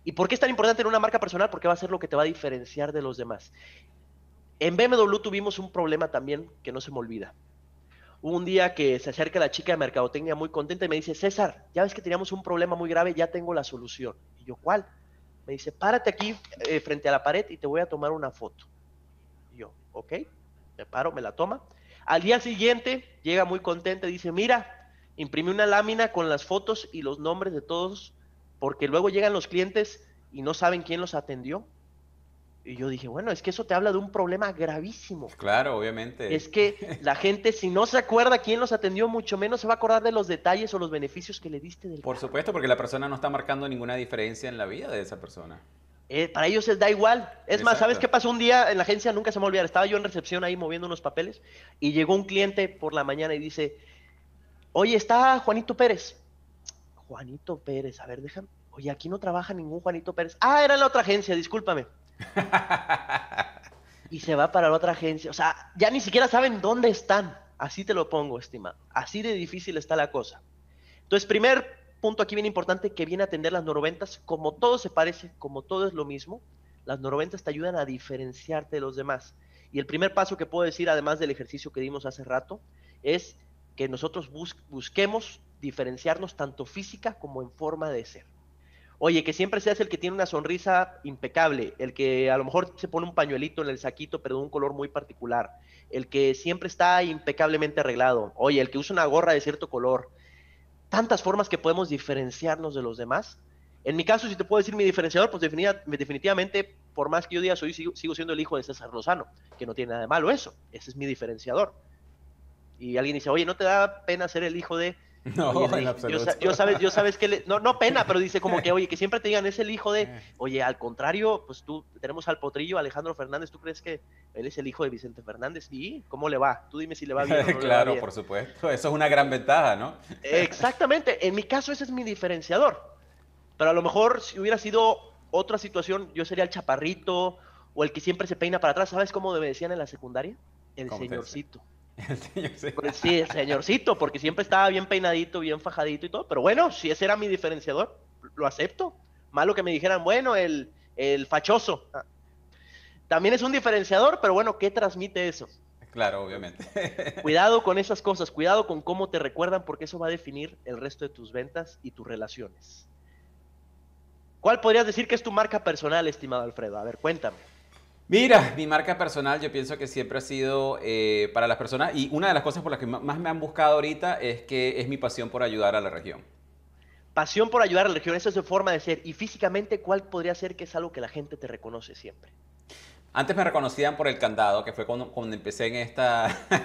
¿Y por qué es tan importante tener una marca personal? Porque va a ser lo que te va a diferenciar de los demás. En BMW tuvimos un problema también que no se me olvida. Hubo un día que se acerca la chica de mercadotecnia muy contenta y me dice, César, ya ves que teníamos un problema muy grave, ya tengo la solución. Y yo, ¿cuál? Me dice, párate aquí frente a la pared y te voy a tomar una foto. Y yo, ok, me paro, me la toma. Al día siguiente llega muy contenta y dice, mira, imprimí una lámina con las fotos y los nombres de todos, porque luego llegan los clientes y no saben quién los atendió. Y yo dije, bueno, es que eso te habla de un problema gravísimo. Claro, obviamente. Es que la gente, si no se acuerda quién los atendió, mucho menos se va a acordar de los detalles o los beneficios que le diste del Por carro. supuesto, porque la persona no está marcando ninguna diferencia en la vida de esa persona. Para ellos les da igual. Es más, ¿sabes Exacto. qué pasó un día en la agencia? Nunca se me va a olvidar. Estaba yo en recepción ahí moviendo unos papeles y llegó un cliente por la mañana y dice, oye, está Juanito Pérez. Juanito Pérez, a ver, déjame. Oye, aquí no trabaja ningún Juanito Pérez. Ah, era en la otra agencia, discúlpame. Y se va para la otra agencia. O sea, ya ni siquiera saben dónde están. Así te lo pongo, estimado. Así de difícil está la cosa. Entonces, primer punto aquí bien importante que viene a atender las neuroventas. Como todo se parece, como todo es lo mismo, las neuroventas te ayudan a diferenciarte de los demás. Y el primer paso que puedo decir, además del ejercicio que dimos hace rato, es que nosotros busquemos diferenciarnos tanto física como en forma de ser. Oye, que siempre seas el que tiene una sonrisa impecable, el que a lo mejor se pone un pañuelito en el saquito, pero de un color muy particular, el que siempre está impecablemente arreglado, oye, el que usa una gorra de cierto color. Tantas formas que podemos diferenciarnos de los demás. En mi caso, si te puedo decir mi diferenciador, pues definitivamente, por más que yo diga sigo siendo el hijo de César Lozano, que no tiene nada de malo eso, ese es mi diferenciador. Y alguien dice, oye, ¿no te da pena ser el hijo de...? Oye, No, en absoluto. yo sabes que, no pena, pero dice como que, oye, que siempre te digan, es el hijo de, oye, al contrario, pues tú, tenemos al potrillo, Alejandro Fernández, ¿tú crees que él es el hijo de Vicente Fernández? ¿Y cómo le va? Tú dime si le va bien o no le va Claro, bien. por supuesto. Eso es una gran ventaja, ¿no? Exactamente, en mi caso ese es mi diferenciador, pero a lo mejor si hubiera sido otra situación, yo sería el chaparrito o el que siempre se peina para atrás. ¿Sabes cómo me decían en la secundaria? El ¿Cómo te dice? señorcito. El señor sí. Pues sí, el señorcito, porque siempre estaba bien peinadito, bien fajadito y todo. Pero bueno, si ese era mi diferenciador, lo acepto. Malo que me dijeran, bueno, el fachoso. También es un diferenciador, pero bueno, ¿qué transmite eso? Claro, obviamente. Cuidado con esas cosas, cuidado con cómo te recuerdan, porque eso va a definir el resto de tus ventas y tus relaciones. ¿Cuál podrías decir que es tu marca personal, estimado Alfredo? A ver, cuéntame. Mira, mi marca personal yo pienso que siempre ha sido para las personas y una de las cosas por las que más me han buscado ahorita es que es mi pasión por ayudar a la región. Pasión por ayudar a la región, esa es su forma de ser. Y físicamente, ¿cuál podría ser que es algo que la gente te reconoce siempre? Antes me reconocían por el candado, que fue cuando empecé en esta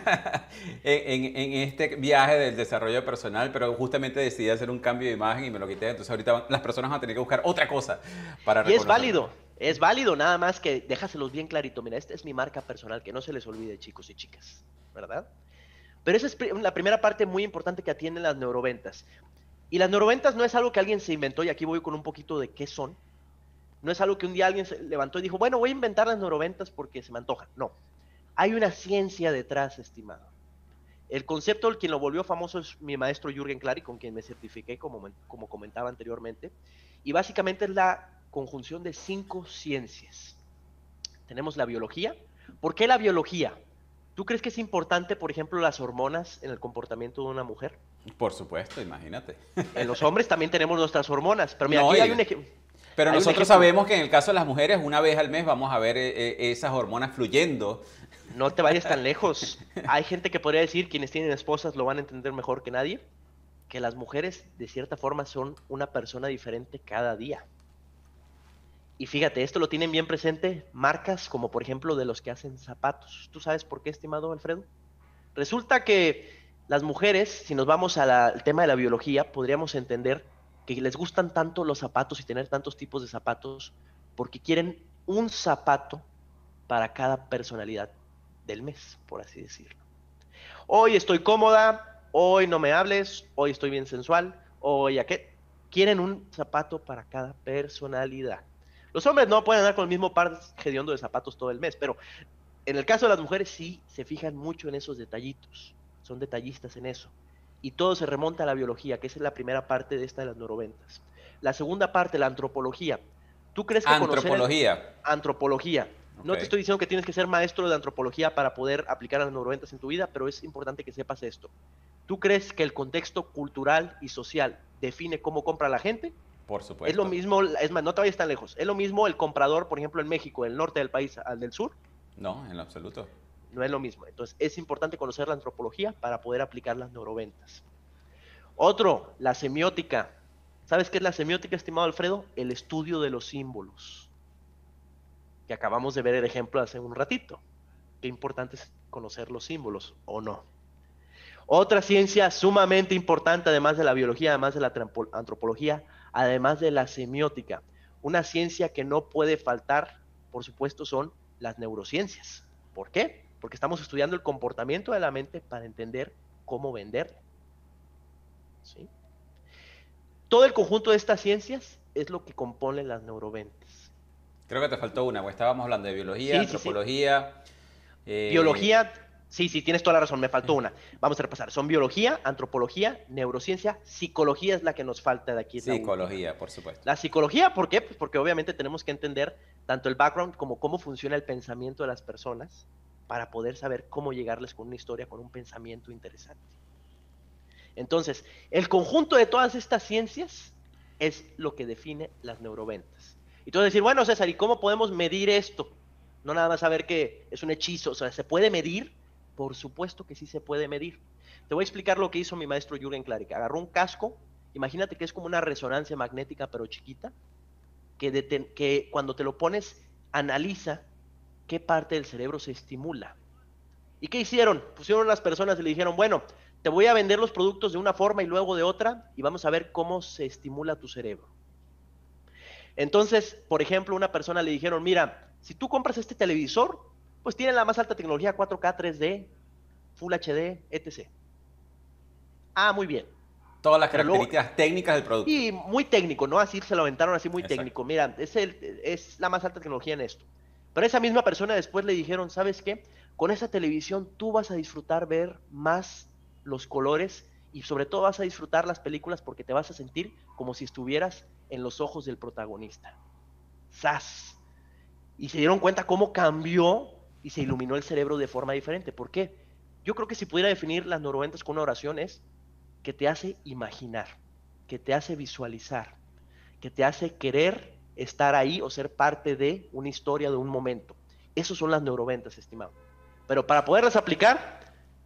en este viaje del desarrollo personal, pero justamente decidí hacer un cambio de imagen y me lo quité. Entonces ahorita las personas van a tener que buscar otra cosa para Y reconocerme. es válido, nada más que déjaselos bien clarito. Mira, esta es mi marca personal, que no se les olvide, chicos y chicas, ¿verdad? Pero esa es la primera parte muy importante que atienden las neuroventas. Y las neuroventas no es algo que alguien se inventó, y aquí voy con un poquito de qué son. No es algo que un día alguien se levantó y dijo, bueno, voy a inventar las neuroventas porque se me antojan. No, hay una ciencia detrás, estimado. El concepto, el quien lo volvió famoso es mi maestro Jürgen Clary, con quien me certifiqué, como comentaba anteriormente. Y básicamente es la conjunción de 5 ciencias. Tenemos la biología. ¿Por qué la biología? ¿Tú crees que es importante, por ejemplo, las hormonas en el comportamiento de una mujer? Por supuesto, imagínate. En los hombres también tenemos nuestras hormonas. Pero mira, No, aquí hay un ejemplo. pero Hay un nosotros ejemplo. sabemos que en el caso de las mujeres, una vez al mes vamos a ver esas hormonas fluyendo. No te vayas tan lejos. Hay gente que podría decir, quienes tienen esposas lo van a entender mejor que nadie, que las mujeres de cierta forma son una persona diferente cada día. Y fíjate, esto lo tienen bien presente marcas como por ejemplo de los que hacen zapatos. ¿Tú sabes por qué, estimado Alfredo? Resulta que las mujeres, si nos vamos al tema de la biología, podríamos entender que les gustan tanto los zapatos y tener tantos tipos de zapatos porque quieren un zapato para cada personalidad del mes, por así decirlo. Hoy estoy cómoda, hoy no me hables, hoy estoy bien sensual, hoy a qué. Quieren un zapato para cada personalidad. Los hombres no pueden andar con el mismo par hediondo de zapatos todo el mes, pero en el caso de las mujeres sí se fijan mucho en esos detallitos, son detallistas en eso. Y todo se remonta a la biología, que esa es la primera parte de esta de las neuroventas. La segunda parte, la antropología. ¿Tú crees que conocer Antropología. antropología? No te Ok. estoy diciendo que tienes que ser maestro de antropología para poder aplicar las neuroventas en tu vida, pero es importante que sepas esto. ¿Tú crees que el contexto cultural y social define cómo compra la gente? Por Es lo supuesto. mismo, es más, no te vayas tan lejos. Es lo mismo el comprador, por ejemplo, en México, el norte del país, al del sur. No, en lo absoluto. No es lo mismo. Entonces, es importante conocer la antropología para poder aplicar las neuroventas. Otro, la semiótica. ¿Sabes qué es la semiótica, estimado Alfredo? El estudio de los símbolos, que acabamos de ver el ejemplo hace un ratito. Qué importante es conocer los símbolos, ¿o no? Otra ciencia sumamente importante, además de la biología, además de la antropología, además de la semiótica. Una ciencia que no puede faltar, por supuesto, son las neurociencias. ¿Por qué? Porque estamos estudiando el comportamiento de la mente para entender cómo venderlo. ¿Sí? Todo el conjunto de estas ciencias es lo que compone las neuroventas. Creo que te faltó una, pues estábamos hablando de biología, Sí, sí, sí. antropología, Biología, sí, sí, tienes toda la razón, me faltó una. Vamos a repasar. Son biología, antropología, neurociencia, psicología es la que nos falta de aquí, es la última. psicología, por supuesto. La psicología, ¿por qué? Pues porque obviamente tenemos que entender tanto el background como cómo funciona el pensamiento de las personas para poder saber cómo llegarles con una historia, con un pensamiento interesante. Entonces, el conjunto de todas estas ciencias es lo que define las neuroventas. Y tú vas a decir, bueno, César, ¿y cómo podemos medir esto? No nada más saber que es un hechizo, o sea, ¿se puede medir? Por supuesto que sí se puede medir. Te voy a explicar lo que hizo mi maestro Jürgen Klarik. Agarró un casco, imagínate que es como una resonancia magnética, pero chiquita, que cuando te lo pones, analiza qué parte del cerebro se estimula. ¿Y qué hicieron? Pusieron a las personas y le dijeron, bueno, te voy a vender los productos de una forma y luego de otra, y vamos a ver cómo se estimula tu cerebro. Entonces, por ejemplo, una persona le dijeron, mira, si tú compras este televisor, pues tiene la más alta tecnología 4K, 3D, Full HD, etc. Ah, muy bien. Todas las Pero luego, características técnicas del producto. y muy técnico, ¿no? Así se lo aventaron, así muy Exacto. técnico. Mira, es la más alta tecnología en esto. Pero esa misma persona después le dijeron, ¿sabes qué? Con esa televisión tú vas a disfrutar ver más los colores y sobre todo vas a disfrutar las películas porque te vas a sentir como si estuvieras en los ojos del protagonista. ¡Zas! Y se dieron cuenta cómo cambió y se iluminó el cerebro de forma diferente. ¿Por qué? Yo creo que si pudiera definir las neuroventas con una oración es que te hace imaginar, que te hace visualizar, que te hace querer estar ahí o ser parte de una historia, de un momento. Esos son las neuroventas, estimado. Pero para poderlas aplicar,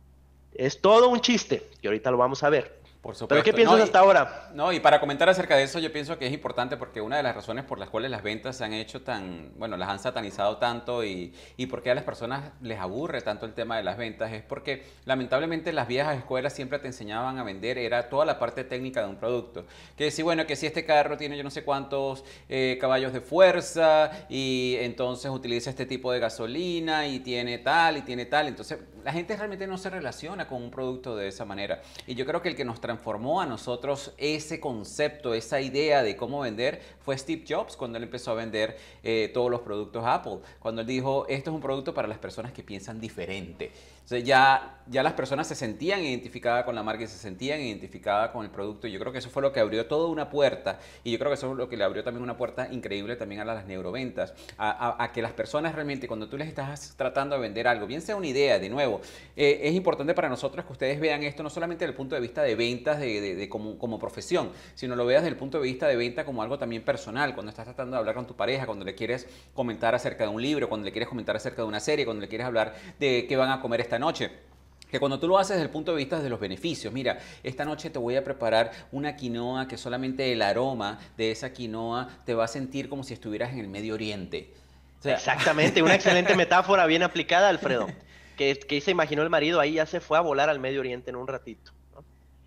es todo un chiste, que ahorita lo vamos a ver. Por ¿Pero qué supuesto. piensas hasta ahora? No, y para comentar acerca de eso, yo pienso que es importante porque una de las razones por las cuales las ventas se han hecho tan, bueno, las han satanizado tanto y por qué a las personas les aburre tanto el tema de las ventas es porque lamentablemente las viejas escuelas siempre te enseñaban a vender, era toda la parte técnica de un producto. Que si, bueno, que si este carro tiene yo no sé cuántos caballos de fuerza y entonces utiliza este tipo de gasolina y tiene tal y tiene tal. Entonces la gente realmente no se relaciona con un producto de esa manera. Y yo creo que el que nos transformó a nosotros ese concepto, esa idea de cómo vender fue Steve Jobs cuando él empezó a vender todos los productos Apple. Cuando él dijo, esto es un producto para las personas que piensan diferente. Entonces ya las personas se sentían identificadas con la marca y se sentían identificadas con el producto. Y yo creo que eso fue lo que abrió toda una puerta. Y yo creo que eso es lo que le abrió también una puerta increíble también a las neuroventas. A que las personas realmente, cuando tú les estás tratando de vender algo, bien sea una idea, de nuevo, es importante para nosotros que ustedes vean esto no solamente desde el punto de vista de ventas como profesión, sino lo veas desde el punto de vista de venta como algo también personal. Cuando estás tratando de hablar con tu pareja, cuando le quieres comentar acerca de un libro, cuando le quieres comentar acerca de una serie, cuando le quieres hablar de qué van a comer esta noche. Que cuando tú lo haces desde el punto de vista de los beneficios, mira, esta noche te voy a preparar una quinoa que solamente el aroma de esa quinoa te va a sentir como si estuvieras en el Medio Oriente. O sea, Exactamente, una excelente metáfora bien aplicada, Alfredo. Que se imaginó el marido ahí, ya se fue a volar al Medio Oriente en un ratito. ¿No?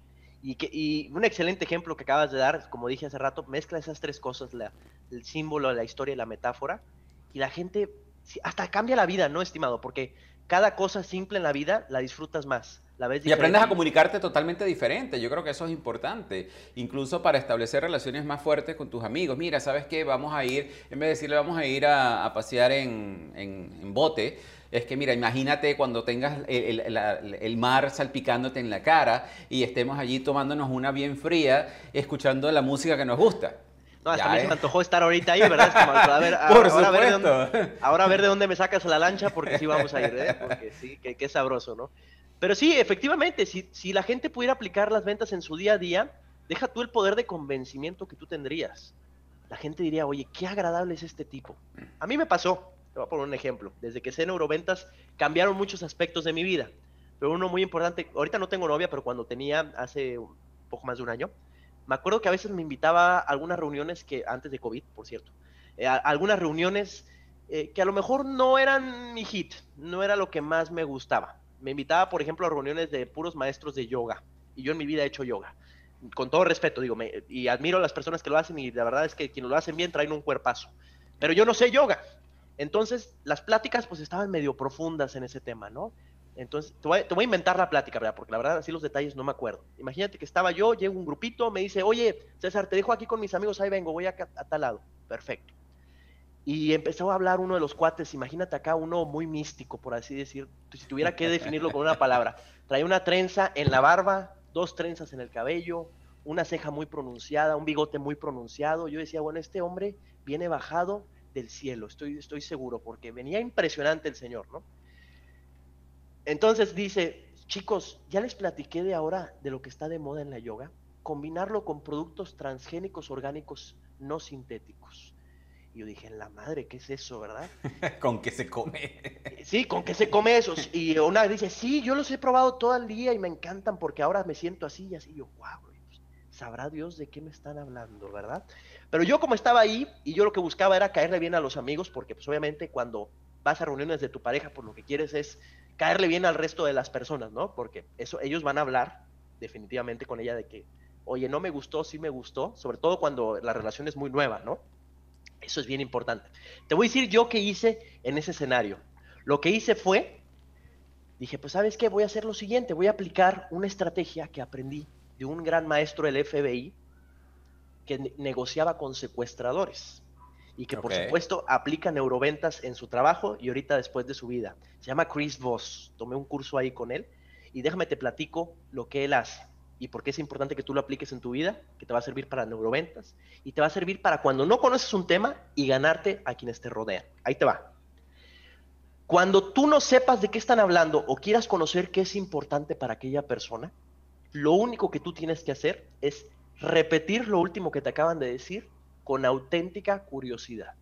Y un excelente ejemplo que acabas de dar, como dije hace rato, mezcla esas tres cosas, el símbolo, la historia y la metáfora, y la gente hasta cambia la vida, ¿no, estimado? Porque cada cosa simple en la vida la disfrutas más, la ves y aprendes a diferente. comunicarte totalmente diferente. Yo creo que eso es importante. Incluso para establecer relaciones más fuertes con tus amigos. Mira, ¿sabes qué? Vamos a ir, en vez de decirle vamos a ir a pasear en bote, es que mira, imagínate cuando tengas el mar salpicándote en la cara y estemos allí tomándonos una bien fría, escuchando la música que nos gusta. No, hasta a Ya, mí se me antojó estar ahorita ahí, ¿verdad? A ver, Por ahora, supuesto. ahora a ver de dónde me sacas la lancha, porque sí vamos a ir, ¿eh? Porque sí, que sabroso, ¿no? Pero sí, efectivamente, si la gente pudiera aplicar las ventas en su día a día, deja tú el poder de convencimiento que tú tendrías. La gente diría, oye, qué agradable es este tipo. A mí me pasó, te voy a poner un ejemplo. Desde que sé neuroventas, cambiaron muchos aspectos de mi vida. Pero uno muy importante, ahorita no tengo novia, pero cuando tenía hace un poco más de un año, me acuerdo que a veces me invitaba a algunas reuniones que, antes de COVID, por cierto, algunas reuniones que a lo mejor no eran mi hit, no era lo que más me gustaba. Me invitaba, por ejemplo, a reuniones de puros maestros de yoga, y yo en mi vida he hecho yoga. Con todo respeto, digo, y admiro a las personas que lo hacen, y la verdad es que quienes lo hacen bien traen un cuerpazo. Pero yo no sé yoga. Entonces, las pláticas pues estaban medio profundas en ese tema, ¿no? Entonces, te voy a inventar la plática, ¿verdad? Porque la verdad, así los detalles no me acuerdo. Imagínate que estaba yo, llega un grupito, me dice, oye, César, te dejo aquí con mis amigos, ahí vengo, voy a tal lado. Perfecto. Y empezó a hablar uno de los cuates, imagínate acá uno muy místico, por así decir, si tuviera que definirlo con una palabra. Traía una trenza en la barba, dos trenzas en el cabello, una ceja muy pronunciada, un bigote muy pronunciado. Yo decía, bueno, este hombre viene bajado del cielo, estoy seguro, porque venía impresionante el señor, ¿no? Entonces dice, chicos, ya les platiqué de ahora de lo que está de moda en la yoga, combinarlo con productos transgénicos orgánicos no sintéticos. Y yo dije, en la madre, ¿qué es eso, verdad? ¿Con qué se come? Sí, ¿con qué se come eso? Y una dice, sí, yo los he probado todo el día y me encantan porque ahora me siento así y así. Y yo, wow, pues, sabrá Dios de qué me están hablando, ¿verdad? Pero yo como estaba ahí y yo lo que buscaba era caerle bien a los amigos, porque pues obviamente cuando vas a reuniones de tu pareja, pues lo que quieres es caerle bien al resto de las personas, ¿no? Porque eso ellos van a hablar definitivamente con ella de que, oye, no me gustó, sí me gustó, sobre todo cuando la relación es muy nueva, ¿no? Eso es bien importante. Te voy a decir yo qué hice en ese escenario. Lo que hice fue, dije, pues sabes qué, voy a hacer lo siguiente, voy a aplicar una estrategia que aprendí de un gran maestro del FBI que negociaba con secuestradores y que Ok. por supuesto aplica neuroventas en su trabajo y ahorita después de su vida. Se llama Chris Voss. Tomé un curso ahí con él y déjame te platico lo que él hace y por qué es importante que tú lo apliques en tu vida, que te va a servir para neuroventas y te va a servir para cuando no conoces un tema y ganarte a quienes te rodean. Ahí te va. Cuando tú no sepas de qué están hablando o quieras conocer qué es importante para aquella persona, lo único que tú tienes que hacer es repetir lo último que te acaban de decir con auténtica curiosidad.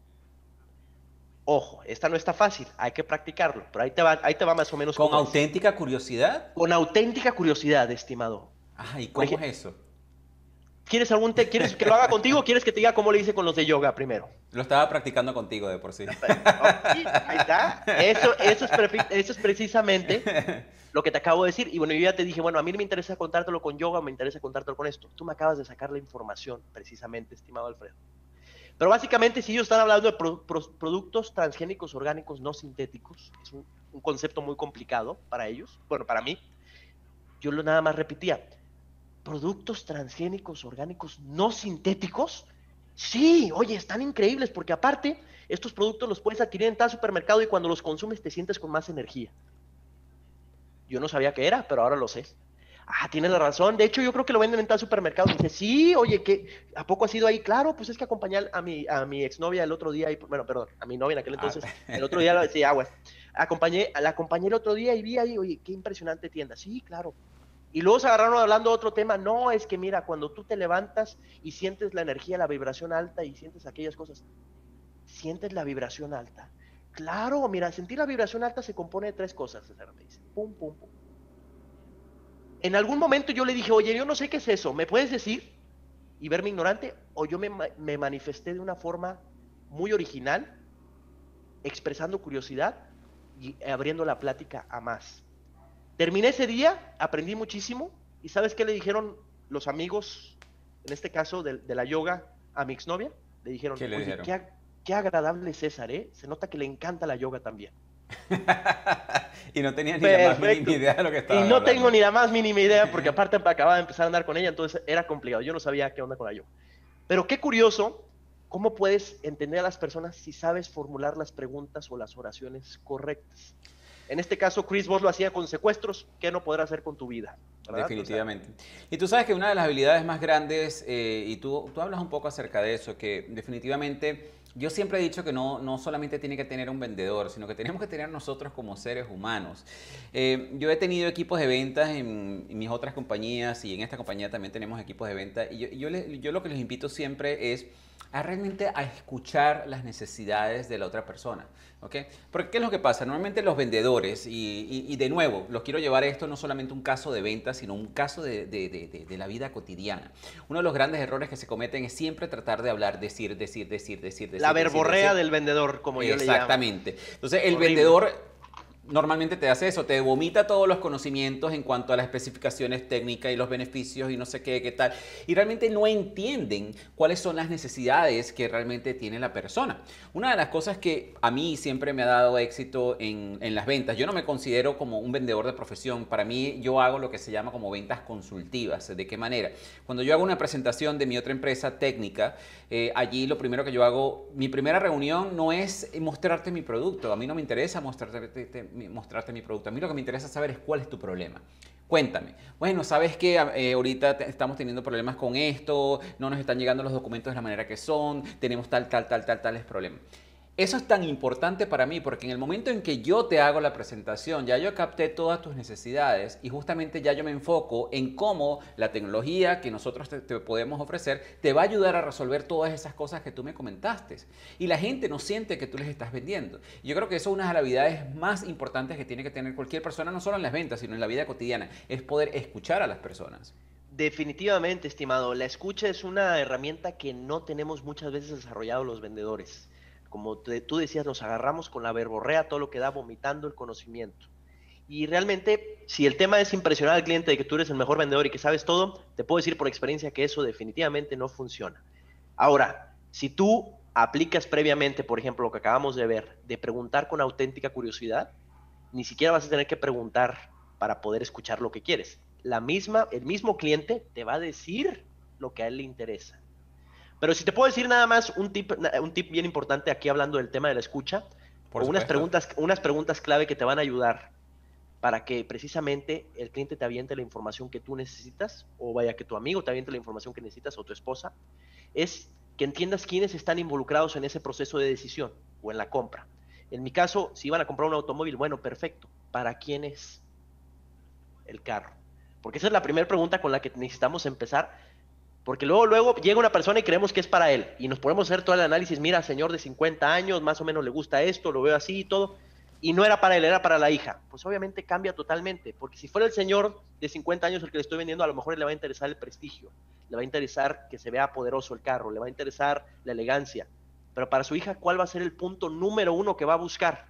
Ojo, esta no está fácil, hay que practicarlo, pero ahí te va más o menos ¿Con cómo es. auténtica curiosidad? Con auténtica curiosidad, estimado. Ah, ¿y Por cómo ejemplo, es eso? ¿quieres que lo haga contigo o quieres que te diga cómo le hice con los de yoga primero? Lo estaba practicando contigo de por sí. Oh, sí, ahí está. Eso es precisamente lo que te acabo de decir. Y bueno, yo ya te dije, bueno, a mí no me interesa contártelo con yoga, me interesa contártelo con esto. Tú me acabas de sacar la información, precisamente, estimado Alfredo. Pero básicamente, si ellos están hablando de productos transgénicos orgánicos no sintéticos, es un concepto muy complicado para ellos, bueno, para mí, yo lo nada más repetía, productos transgénicos orgánicos no sintéticos, sí, oye, están increíbles porque aparte, estos productos los puedes adquirir en tal supermercado y cuando los consumes te sientes con más energía. Yo no sabía qué era, pero ahora lo sé. Ah, tienes la razón. De hecho, yo creo que lo venden en tal supermercado. Y dice, sí, oye, ¿a poco has ido ahí? Claro, pues es que acompañé a mi exnovia el otro día. Bueno, perdón, a mi novia en aquel Ah, entonces. El otro día, sí, aguas. La acompañé el otro día y vi ahí, oye, qué impresionante tienda. Sí, claro. Y luego se agarraron hablando de otro tema. No, es que mira, cuando tú te levantas y sientes la energía, la vibración alta y sientes aquellas cosas, sientes la vibración alta. Claro, mira, sentir la vibración alta se compone de tres cosas, César, me dice. Pum, pum, pum. En algún momento yo le dije, oye, yo no sé qué es eso, ¿me puedes decir? Y verme ignorante, o yo me manifesté de una forma muy original, expresando curiosidad y abriendo la plática a más. Terminé ese día, aprendí muchísimo, y ¿sabes qué le dijeron los amigos, en este caso de la yoga, a mi exnovia? Le dijeron, ¿qué le oye, dijeron? qué agradable César, ¿eh? Se nota que le encanta la yoga también. Y no tenía ni la más mínima Perfecto. idea de lo que Y estaban no tengo hablando. ni la más mínima idea porque aparte acababa de empezar a andar con ella, entonces era complicado. Yo no sabía qué onda con la yoga. Pero qué curioso cómo puedes entender a las personas si sabes formular las preguntas o las oraciones correctas. En este caso, Chris Voss lo hacía con secuestros. ¿Qué no podrá hacer con tu vida? ¿Verdad? Definitivamente. O sea, y tú sabes que una de las habilidades más grandes, y tú hablas un poco acerca de eso, que definitivamente yo siempre he dicho que no solamente tiene que tener un vendedor, sino que tenemos que tener nosotros como seres humanos. Yo he tenido equipos de ventas en mis otras compañías y en esta compañía también tenemos equipos de venta. Y yo lo que les invito siempre es a realmente a escuchar las necesidades de la otra persona, ¿ok? Porque ¿qué es lo que pasa? Normalmente los vendedores, y de nuevo, los quiero llevar a esto no solamente un caso de venta, sino un caso de la vida cotidiana. Uno de los grandes errores que se cometen es siempre tratar de hablar, decir. La verborrea del vendedor, como yo le llamo. Exactamente. Entonces, el Horrible. vendedor normalmente te hace eso, te vomita todos los conocimientos en cuanto a las especificaciones técnicas y los beneficios y no sé qué tal. Y realmente no entienden cuáles son las necesidades que realmente tiene la persona. Una de las cosas que a mí siempre me ha dado éxito en las ventas, yo no me considero como un vendedor de profesión. Para mí, yo hago lo que se llama como ventas consultivas. ¿De qué manera? Cuando yo hago una presentación de mi otra empresa técnica, allí lo primero que yo hago, mi primera reunión no es mostrarte mi producto. A mí no me interesa mostrarte mi producto. A mí lo que me interesa saber es cuál es tu problema. Cuéntame. Bueno, ¿sabes que ahorita estamos teniendo problemas con esto? No nos están llegando los documentos de la manera que son. Tenemos tales problemas. Eso es tan importante para mí porque en el momento en que yo te hago la presentación, ya yo capté todas tus necesidades y justamente ya yo me enfoco en cómo la tecnología que nosotros te podemos ofrecer te va a ayudar a resolver todas esas cosas que tú me comentaste. Y la gente no siente que tú les estás vendiendo. Yo creo que eso es una de las habilidades más importantes que tiene que tener cualquier persona, no solo en las ventas, sino en la vida cotidiana, es poder escuchar a las personas. Definitivamente, estimado. La escucha es una herramienta que no tenemos muchas veces desarrollado los vendedores. Como tú decías, nos agarramos con la verborrea, todo lo que da, vomitando el conocimiento. Y realmente, si el tema es impresionar al cliente de que tú eres el mejor vendedor y que sabes todo, te puedo decir por experiencia que eso definitivamente no funciona. Ahora, si tú aplicas previamente, por ejemplo, lo que acabamos de ver, de preguntar con auténtica curiosidad, ni siquiera vas a tener que preguntar para poder escuchar lo que quieres. El mismo cliente te va a decir lo que a él le interesa. Pero si te puedo decir nada más un tip bien importante aquí hablando del tema de la escucha, Por o unas supuesto. preguntas clave que te van a ayudar para que precisamente el cliente te aviente la información que tú necesitas, o vaya que tu amigo te aviente la información que necesitas, o tu esposa, es que entiendas quiénes están involucrados en ese proceso de decisión o en la compra. En mi caso, si iban a comprar un automóvil, bueno, perfecto. ¿Para quién es el carro? Porque esa es la primera pregunta con la que necesitamos empezar. Porque luego llega una persona y creemos que es para él. Y nos podemos hacer todo el análisis. Mira, señor de 50 años, más o menos le gusta esto, lo veo así y todo. Y no era para él, era para la hija. Pues obviamente cambia totalmente. Porque si fuera el señor de 50 años el que le estoy vendiendo, a lo mejor le va a interesar el prestigio. Le va a interesar que se vea poderoso el carro. Le va a interesar la elegancia. Pero para su hija, ¿cuál va a ser el punto número uno que va a buscar?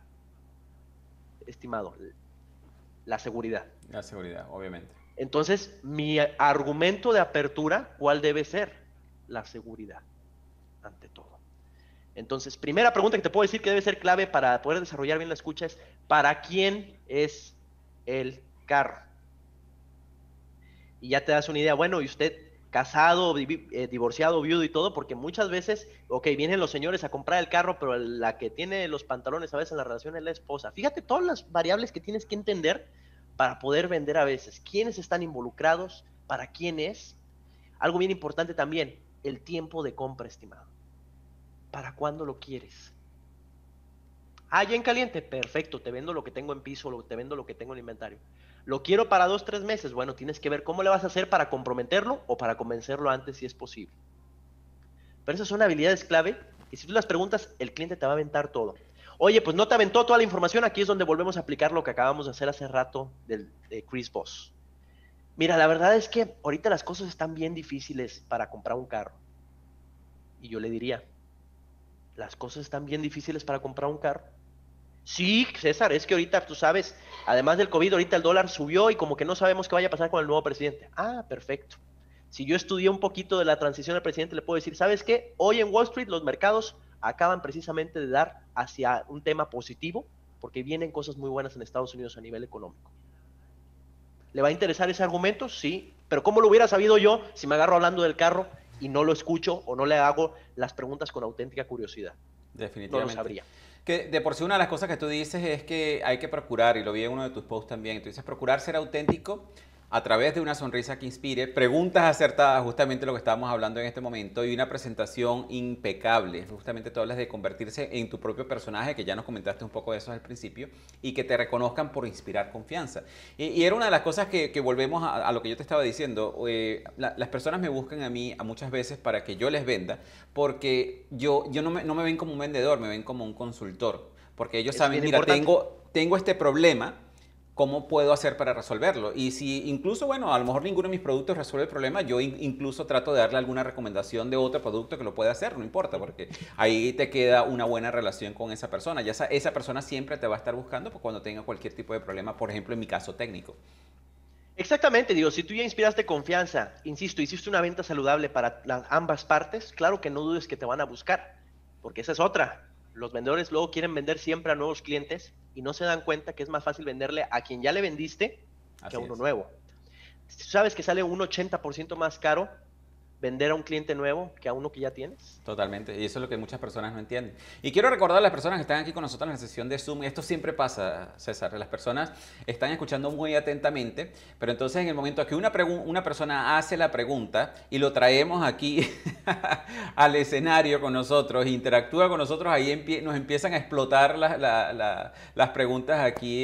Estimado, la seguridad. La seguridad, obviamente. Entonces, mi argumento de apertura, ¿cuál debe ser? La seguridad, ante todo. Entonces, primera pregunta que te puedo decir que debe ser clave para poder desarrollar bien la escucha es, ¿para quién es el carro? Y ya te das una idea, bueno, y usted casado, divorciado, viudo y todo, porque muchas veces, ok, vienen los señores a comprar el carro, pero la que tiene los pantalones a veces en la relación es la esposa. Fíjate todas las variables que tienes que entender para poder vender a veces. ¿Quiénes están involucrados? ¿Para quién es? Algo bien importante también, el tiempo de compra, estimado. ¿Para cuándo lo quieres? Ah, ya en caliente, perfecto, te vendo lo que tengo en piso, te vendo lo que tengo en inventario. Lo quiero para 2, 3 meses. Bueno, tienes que ver cómo le vas a hacer para comprometerlo o para convencerlo antes si es posible. Pero esas son habilidades clave y si tú las preguntas, el cliente te va a aventar todo. Oye, pues no te aventó toda la información, aquí es donde volvemos a aplicar lo que acabamos de hacer hace rato de Chris Voss. Mira, la verdad es que ahorita las cosas están bien difíciles para comprar un carro. Y yo le diría, ¿las cosas están bien difíciles para comprar un carro? Sí, César, es que ahorita, tú sabes, además del COVID, ahorita el dólar subió y como que no sabemos qué vaya a pasar con el nuevo presidente. Ah, perfecto. Si yo estudié un poquito de la transición del presidente, le puedo decir, ¿sabes qué? Hoy en Wall Street los mercados acaban precisamente de dar hacia un tema positivo, porque vienen cosas muy buenas en Estados Unidos a nivel económico. ¿Le va a interesar ese argumento? Sí, pero ¿cómo lo hubiera sabido yo si me agarro hablando del carro y no lo escucho o no le hago las preguntas con auténtica curiosidad? no lo Definitivamente. sabría. Que de por sí una de las cosas que tú dices es que hay que procurar, y lo vi en uno de tus posts también, tú dices procurar ser auténtico a través de una sonrisa que inspire, preguntas acertadas, justamente lo que estábamos hablando en este momento, y una presentación impecable. Justamente tú hablas de convertirse en tu propio personaje, que ya nos comentaste un poco de eso al principio, y que te reconozcan por inspirar confianza. Y era una de las cosas que volvemos a lo que yo te estaba diciendo. Las personas me buscan a mí a muchas veces para que yo les venda, porque yo no me ven como un vendedor, me ven como un consultor. Porque ellos Eso es saben, bien mira, importante. tengo este problema, ¿cómo puedo hacer para resolverlo? Y si incluso, bueno, a lo mejor ninguno de mis productos resuelve el problema, yo incluso trato de darle alguna recomendación de otro producto que lo pueda hacer, no importa, porque ahí te queda una buena relación con esa persona. Ya esa persona siempre te va a estar buscando pues, cuando tenga cualquier tipo de problema, por ejemplo, en mi caso técnico. Exactamente, digo, si tú ya inspiraste confianza, insisto, hiciste una venta saludable para ambas partes, claro que no dudes que te van a buscar, porque esa es otra. Los vendedores luego quieren vender siempre a nuevos clientes y no se dan cuenta que es más fácil venderle a quien ya le vendiste que a Así uno es. nuevo. ¿Sabes que sale un 80% más caro vender a un cliente nuevo que a uno que ya tienes? Totalmente, y eso es lo que muchas personas no entienden. Y quiero recordar a las personas que están aquí con nosotros en la sesión de Zoom, esto siempre pasa, César, las personas están escuchando muy atentamente, pero entonces en el momento que una persona hace la pregunta y lo traemos aquí al escenario con nosotros, interactúa con nosotros, ahí nos empiezan a explotar las preguntas aquí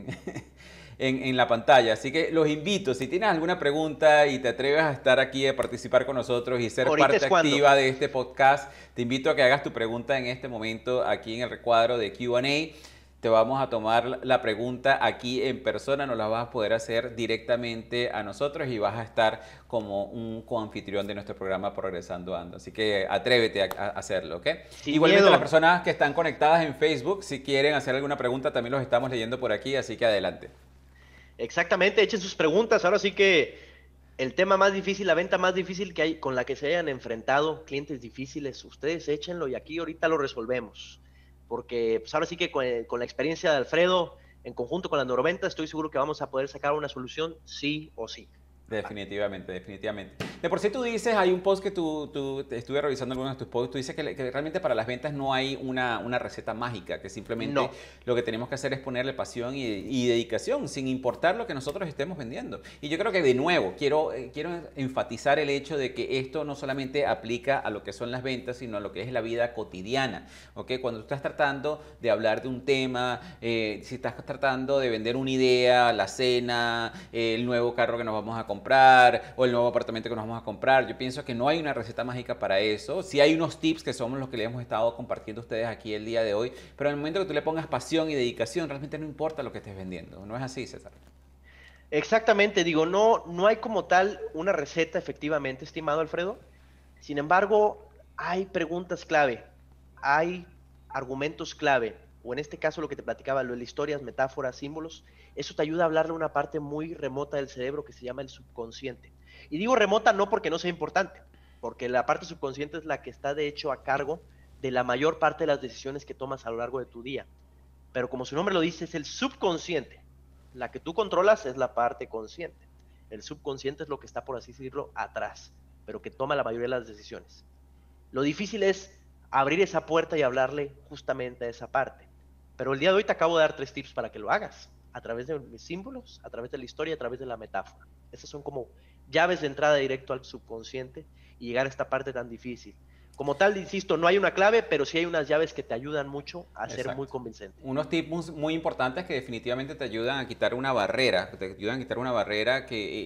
en la pantalla. Así que los invito, si tienes alguna pregunta y te atreves a estar aquí a participar con nosotros y ser Ahorita parte es cuando. activa de este podcast, te invito a que hagas tu pregunta en este momento aquí en el recuadro de Q&A. Te vamos a tomar la pregunta aquí en persona, nos la vas a poder hacer directamente a nosotros y vas a estar como un coanfitrión de nuestro programa Progresando Ando. Así que atrévete a hacerlo, ¿ok? Sin Igualmente las miedo. personas que están conectadas en Facebook, si quieren hacer alguna pregunta, también los estamos leyendo por aquí, así que adelante. Exactamente, echen sus preguntas. Ahora sí que el tema más difícil, la venta más difícil que hay, con la que se hayan enfrentado clientes difíciles, ustedes échenlo y aquí ahorita lo resolvemos. Porque pues ahora sí que con la experiencia de Alfredo, en conjunto con la Noroventa, estoy seguro que vamos a poder sacar una solución sí o sí. Definitivamente, definitivamente. De por sí tú dices, hay un post que te estuve revisando algunos de tus posts, tú dices que realmente para las ventas no hay una receta mágica, que simplemente No, lo que tenemos que hacer es ponerle pasión y dedicación, sin importar lo que nosotros estemos vendiendo. Y yo creo que de nuevo, quiero enfatizar el hecho de que esto no solamente aplica a lo que son las ventas, sino a lo que es la vida cotidiana. ¿Ok? Cuando tú estás tratando de hablar de un tema, si estás tratando de vender una idea, la cena, el nuevo carro que nos vamos a comprar o el nuevo apartamento que nos vamos a comprar. Yo pienso que no hay una receta mágica para eso. Sí hay unos tips que somos los que les hemos estado compartiendo a ustedes aquí el día de hoy, pero en el momento que tú le pongas pasión y dedicación, realmente no importa lo que estés vendiendo. ¿No es así, César? exactamente, digo, no, no hay como tal una receta efectivamente, estimado Alfredo. Sin embargo, hay preguntas clave, hay argumentos clave, o en este caso lo que te platicaba, lo de historias, metáforas, símbolos, eso te ayuda a hablarle a una parte muy remota del cerebro que se llama el subconsciente. Y digo remota no porque no sea importante, porque la parte subconsciente es la que está de hecho a cargo de la mayor parte de las decisiones que tomas a lo largo de tu día. Pero como su nombre lo dice, es el subconsciente. La que tú controlas es la parte consciente. El subconsciente es lo que está, por así decirlo, atrás, pero que toma la mayoría de las decisiones. Lo difícil es abrir esa puerta y hablarle justamente a esa parte. Pero el día de hoy te acabo de dar 3 tips para que lo hagas, a través de mis símbolos, a través de la historia, a través de la metáfora. Esas son como llaves de entrada directo al subconsciente y llegar a esta parte tan difícil. Como tal, insisto, no hay una clave, pero sí hay unas llaves que te ayudan mucho a ser muy Exacto. convincente. Unos tips muy importantes que definitivamente te ayudan a quitar una barrera, te ayudan a quitar una barrera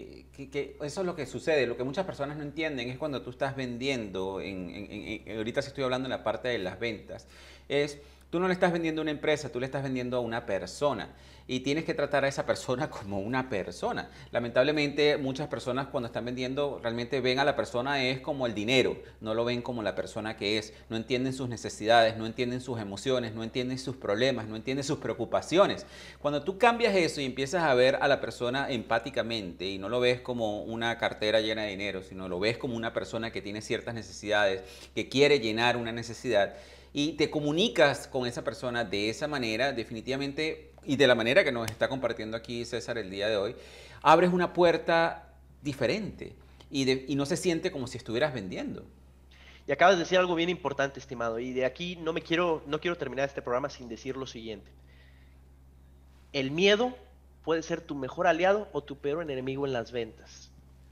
que eso es lo que sucede. Lo que muchas personas no entienden es cuando tú estás vendiendo, ahorita sí estoy hablando en la parte de las ventas, es tú no le estás vendiendo a una empresa, tú le estás vendiendo a una persona y tienes que tratar a esa persona como una persona. Lamentablemente muchas personas cuando están vendiendo realmente ven a la persona es como el dinero, no lo ven como la persona que es, no entienden sus necesidades, no entienden sus emociones, no entienden sus problemas, no entienden sus preocupaciones. Cuando tú cambias eso y empiezas a ver a la persona empáticamente y no lo ves como una cartera llena de dinero, sino lo ves como una persona que tiene ciertas necesidades, que quiere llenar una necesidad, y te comunicas con esa persona de esa manera, definitivamente, y de la manera que nos está compartiendo aquí César el día de hoy, abres una puerta diferente y no se siente como si estuvieras vendiendo. Y acabas de decir algo bien importante, estimado. Y de aquí no quiero terminar este programa sin decir lo siguiente. El miedo puede ser tu mejor aliado o tu peor enemigo en las ventas.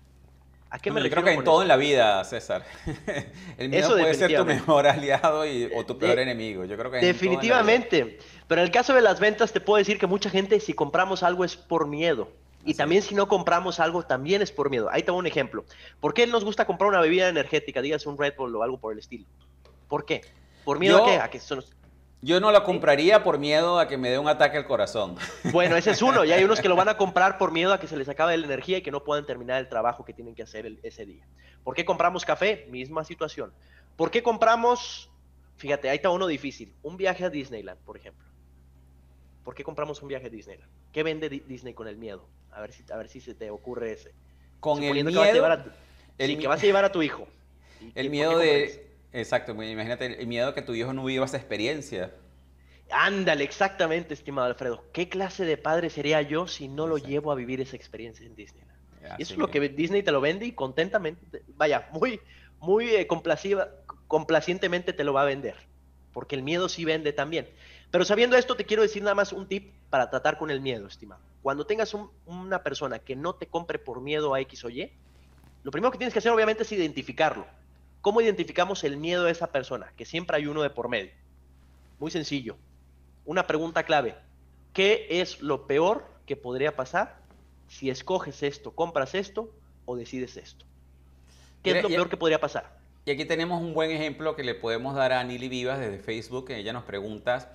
¿A qué me Bueno, yo creo refiero que en con todo esto? en la vida, César, el miedo Eso puede ser tu definitivamente. mejor aliado o tu peor De- enemigo. Yo creo que es en todo en la vida. Definitivamente. Pero en el caso de las ventas te puedo decir que mucha gente si compramos algo es por miedo. Y Así es. también si no compramos algo también es por miedo. Ahí te voy un ejemplo. ¿Por qué nos gusta comprar una bebida energética? Dígase un Red Bull o algo por el estilo. ¿Por qué? ¿Por miedo a qué? A Yo, que son... yo no la ¿Sí? compraría por miedo a que me dé un ataque al corazón. Bueno, ese es uno. Y hay unos que lo van a comprar por miedo a que se les acabe la energía y que no puedan terminar el trabajo que tienen que hacer ese día. ¿Por qué compramos café? Misma situación. ¿Por qué compramos, fíjate, ahí está uno difícil, un viaje a Disneyland, por ejemplo? ¿Por qué compramos un viaje a Disneyland? ¿Qué vende Disney con el miedo? A ver si se te ocurre ese. Con el Suponiendo que vas a llevar miedo, a tu, el, sí, que mi- vas a llevar a tu hijo. el ¿Por qué miedo comprarías? de, exacto, imagínate, el miedo de que tu hijo no viva esa experiencia. Ándale, exactamente, estimado Alfredo. ¿Qué clase de padre sería yo si no lo Exacto, llevo a vivir esa experiencia en Disneyland? Y eso así es lo mismo. que Disney te lo vende y contentamente, vaya, muy complacientemente te lo va a vender. Porque el miedo sí vende también. Pero sabiendo esto, te quiero decir nada más un tip para tratar con el miedo, estimado. Cuando tengas una persona que no te compre por miedo a X o Y, lo primero que tienes que hacer obviamente es identificarlo. ¿Cómo identificamos el miedo de esa persona? Que siempre hay uno de por medio. Muy sencillo. Una pregunta clave. ¿Qué es lo peor que podría pasar si escoges esto, compras esto o decides esto? ¿Qué es Mira, lo peor que podría pasar? y aquí tenemos un buen ejemplo que le podemos dar a Nili Vivas desde Facebook, que ella nos pregunta,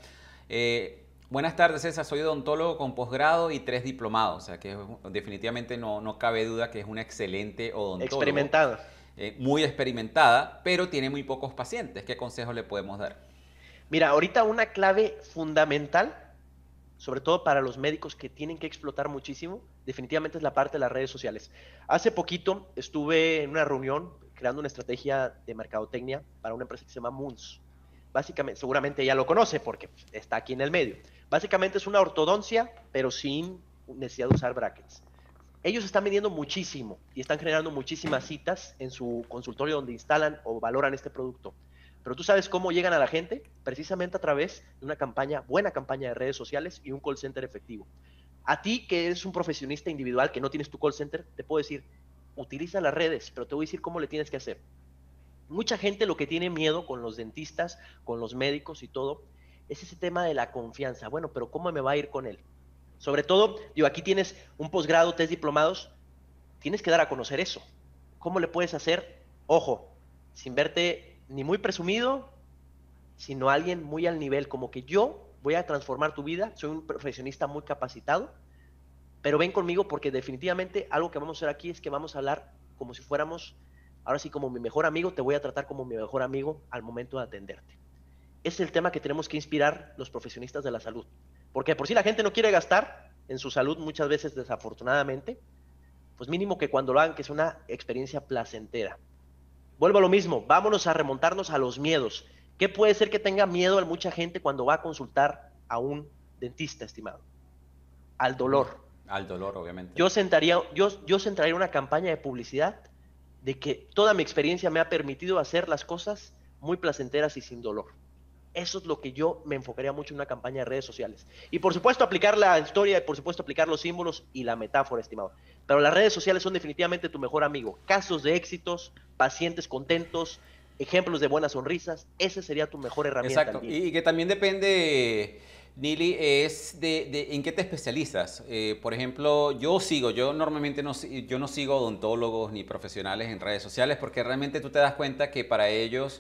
buenas tardes César, soy odontólogo con posgrado y 3 diplomados, o sea que definitivamente no cabe duda que es una excelente odontólogo, Experimentada. muy experimentada, pero tiene muy pocos pacientes. ¿Qué consejos le podemos dar? Mira, ahorita una clave fundamental, sobre todo para los médicos que tienen que explotar muchísimo, definitivamente es la parte de las redes sociales. Hace poquito estuve en una reunión creando una estrategia de mercadotecnia para una empresa que se llama Moons. Básicamente, seguramente ya lo conoce porque está aquí en el medio. Básicamente es una ortodoncia, pero sin necesidad de usar brackets. Ellos están vendiendo muchísimo y están generando muchísimas citas en su consultorio donde instalan o valoran este producto. Pero tú sabes cómo llegan a la gente, precisamente a través de una campaña, buena campaña de redes sociales y un call center efectivo. A ti que eres un profesionista individual, que no tienes tu call center, te puedo decir, utiliza las redes, pero te voy a decir cómo le tienes que hacer. Mucha gente lo que tiene miedo con los dentistas, con los médicos y todo, es ese tema de la confianza. Bueno, pero ¿cómo me va a ir con él? Sobre todo, digo, aquí tienes un posgrado, 3 diplomados, tienes que dar a conocer eso. ¿Cómo le puedes hacer? Ojo, sin verte ni muy presumido, sino alguien muy al nivel, como que yo voy a transformar tu vida, soy un profesionista muy capacitado, pero ven conmigo porque definitivamente algo que vamos a hacer aquí es que vamos a hablar como si fuéramos, ahora sí, como mi mejor amigo, te voy a tratar como mi mejor amigo al momento de atenderte. Es el tema que tenemos que inspirar los profesionistas de la salud. Porque por si la gente no quiere gastar en su salud muchas veces desafortunadamente, pues mínimo que cuando lo hagan que es una experiencia placentera. Vuelvo a lo mismo, vámonos a remontarnos a los miedos. ¿Qué puede ser que tenga miedo a mucha gente cuando va a consultar a un dentista, estimado? Al dolor. Al dolor, obviamente. Yo centraría una campaña de publicidad de que toda mi experiencia me ha permitido hacer las cosas muy placenteras y sin dolor. Eso es lo que yo me enfocaría mucho en una campaña de redes sociales. Y por supuesto aplicar la historia y por supuesto aplicar los símbolos y la metáfora, estimado. Pero las redes sociales son definitivamente tu mejor amigo. Casos de éxitos, pacientes contentos, ejemplos de buenas sonrisas, esa sería tu mejor herramienta al Exacto, día. y que también depende, Nili, es de en qué te especializas. Por ejemplo, yo normalmente yo no sigo odontólogos ni profesionales en redes sociales porque realmente tú te das cuenta que para ellos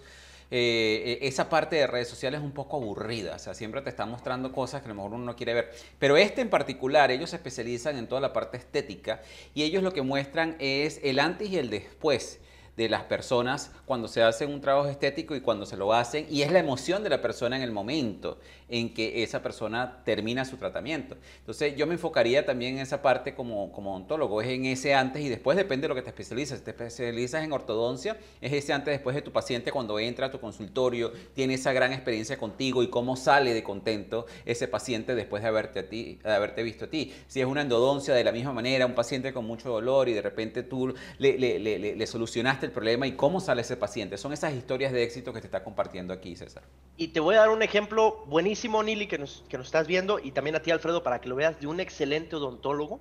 esa parte de redes sociales es un poco aburrida, o sea, siempre te están mostrando cosas que a lo mejor uno no quiere ver. Pero este en particular, ellos se especializan en toda la parte estética y ellos lo que muestran es el antes y el después de las personas cuando se hace un trabajo estético y cuando se lo hacen, y es la emoción de la persona en el momento en que esa persona termina su tratamiento. Entonces yo me enfocaría también en esa parte como odontólogo, es en ese antes y después, depende de lo que te especialices. Si te especializas en ortodoncia, es ese antes y después de tu paciente cuando entra a tu consultorio, tiene esa gran experiencia contigo y cómo sale de contento ese paciente después de haberte visto a ti. Si es una endodoncia, de la misma manera, un paciente con mucho dolor y de repente tú le solucionaste solucionaste el problema y cómo sale ese paciente. Son esas historias de éxito que te está compartiendo aquí, César. Y te voy a dar un ejemplo buenísimo, Nili, que nos estás viendo, y también a ti, Alfredo, para que lo veas, de un excelente odontólogo.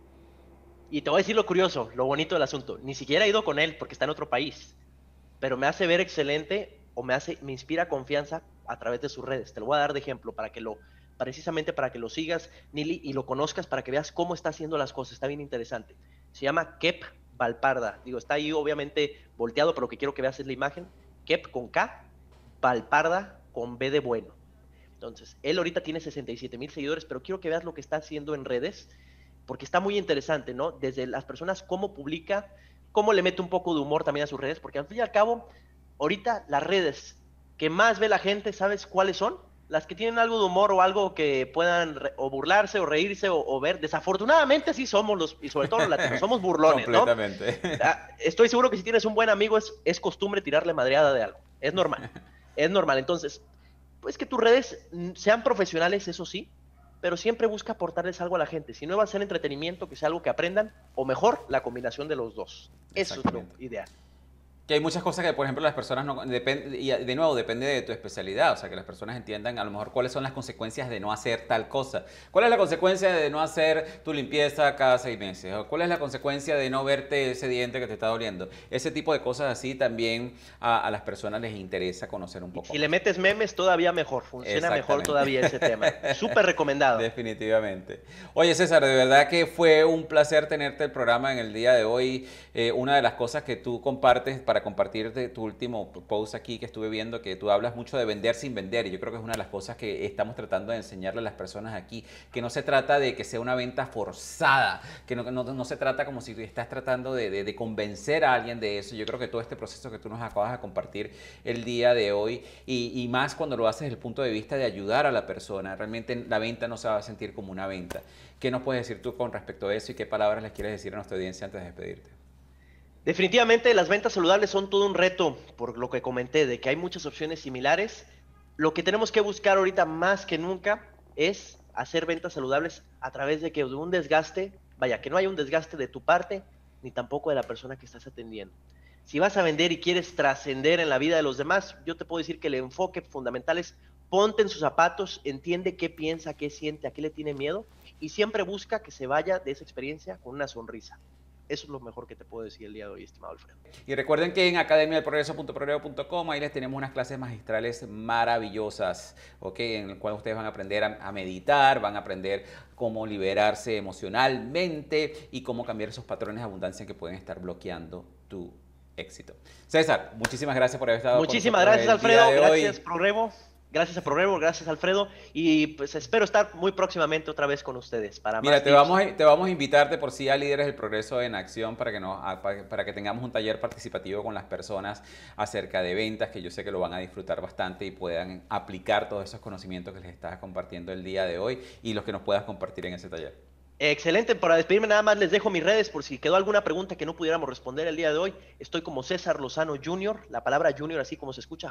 Y te voy a decir lo curioso, lo bonito del asunto. Ni siquiera he ido con él porque está en otro país, pero me hace ver excelente o me inspira confianza a través de sus redes. Te lo voy a dar de ejemplo precisamente para que lo sigas, Nili, y lo conozcas para que veas cómo está haciendo las cosas. Está bien interesante. Se llama Kep Valparda. Digo, está ahí obviamente volteado, pero lo que quiero que veas es la imagen. Kep con K, Valparda con B de bueno. Entonces, él ahorita tiene 67,000 seguidores, pero quiero que veas lo que está haciendo en redes, porque está muy interesante, ¿no? Desde las personas, cómo publica, cómo le mete un poco de humor también a sus redes, porque al fin y al cabo, ahorita las redes que más ve la gente, ¿sabes cuáles son? Las que tienen algo de humor o algo que puedan o burlarse o reírse o ver. Desafortunadamente sí somos y sobre todo los latinos, somos burlones, completamente. ¿no? Estoy seguro que si tienes un buen amigo es costumbre tirarle madreada de algo. Es normal, es normal. Entonces, pues que tus redes sean profesionales, eso sí, pero siempre busca aportarles algo a la gente. Si no va a ser entretenimiento, que sea algo que aprendan, o mejor, la combinación de los dos. Eso es lo ideal. Que hay muchas cosas que, por ejemplo, las personas no... y de nuevo, depende de tu especialidad. O sea, que las personas entiendan a lo mejor cuáles son las consecuencias de no hacer tal cosa. ¿Cuál es la consecuencia de no hacer tu limpieza cada 6 meses? ¿O cuál es la consecuencia de no verte ese diente que te está doliendo? Ese tipo de cosas así también a las personas les interesa conocer un poco. Si le metes memes, todavía mejor. Funciona mejor todavía ese tema. Súper recomendado. Definitivamente. Oye, César, de verdad que fue un placer tenerte el programa en el día de hoy. Una de las cosas que tú compartes para compartirte tu último post aquí que estuve viendo, que tú hablas mucho de vender sin vender, y yo creo que es una de las cosas que estamos tratando de enseñarle a las personas aquí, que no se trata de que sea una venta forzada, que no se trata como si estás tratando de convencer a alguien de eso. Yo creo que todo este proceso que tú nos acabas de compartir el día de hoy, y más cuando lo haces desde el punto de vista de ayudar a la persona, realmente la venta no se va a sentir como una venta. ¿Qué nos puedes decir tú con respecto a eso y qué palabras les quieres decir a nuestra audiencia antes de despedirte? Definitivamente las ventas saludables son todo un reto, por lo que comenté, de que hay muchas opciones similares. Lo que tenemos que buscar ahorita más que nunca es hacer ventas saludables a través de un desgaste, vaya, que no haya un desgaste de tu parte, ni tampoco de la persona que estás atendiendo. Si vas a vender y quieres trascender en la vida de los demás, yo te puedo decir que el enfoque fundamental es ponte en sus zapatos, entiende qué piensa, qué siente, a qué le tiene miedo, y siempre busca que se vaya de esa experiencia con una sonrisa. Eso es lo mejor que te puedo decir el día de hoy, estimado Alfredo. Y recuerden que en academiadelprogreso.progreso.com ahí les tenemos unas clases magistrales maravillosas, ¿ok? En el cual ustedes van a aprender a meditar, van a aprender cómo liberarse emocionalmente y cómo cambiar esos patrones de abundancia que pueden estar bloqueando tu éxito. César, muchísimas gracias por haber estado Muchísimas gracias, Alfredo. Gracias, Progreso. Gracias a Progreso, gracias Alfredo, y pues espero estar muy próximamente otra vez con ustedes para Mira, más te vamos a invitarte por sí a Líderes del Progreso en Acción para que tengamos un taller participativo con las personas acerca de ventas, que yo sé que lo van a disfrutar bastante y puedan aplicar todos esos conocimientos que les estás compartiendo el día de hoy y los que nos puedas compartir en ese taller. Excelente, para despedirme nada más les dejo mis redes por si quedó alguna pregunta que no pudiéramos responder el día de hoy. Estoy como César Lozano Jr., la palabra Junior así como se escucha,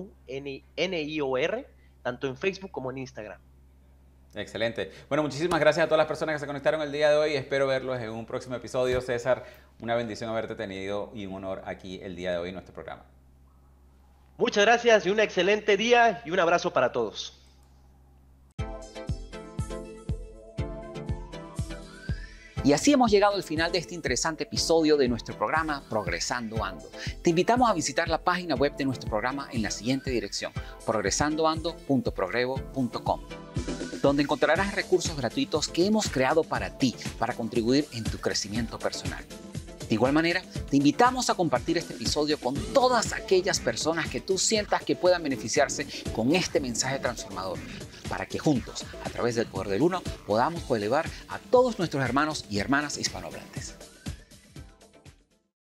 Junior, tanto en Facebook como en Instagram. Excelente. Bueno, muchísimas gracias a todas las personas que se conectaron el día de hoy. Espero verlos en un próximo episodio. César, una bendición haberte tenido y un honor aquí el día de hoy en nuestro programa. Muchas gracias y un excelente día y un abrazo para todos. Y así hemos llegado al final de este interesante episodio de nuestro programa Progresando Ando. Te invitamos a visitar la página web de nuestro programa en la siguiente dirección: progresandoando.progreso.com, donde encontrarás recursos gratuitos que hemos creado para ti, para contribuir en tu crecimiento personal. De igual manera, te invitamos a compartir este episodio con todas aquellas personas que tú sientas que puedan beneficiarse con este mensaje transformador, para que juntos, a través del poder del uno, podamos elevar a todos nuestros hermanos y hermanas hispanohablantes.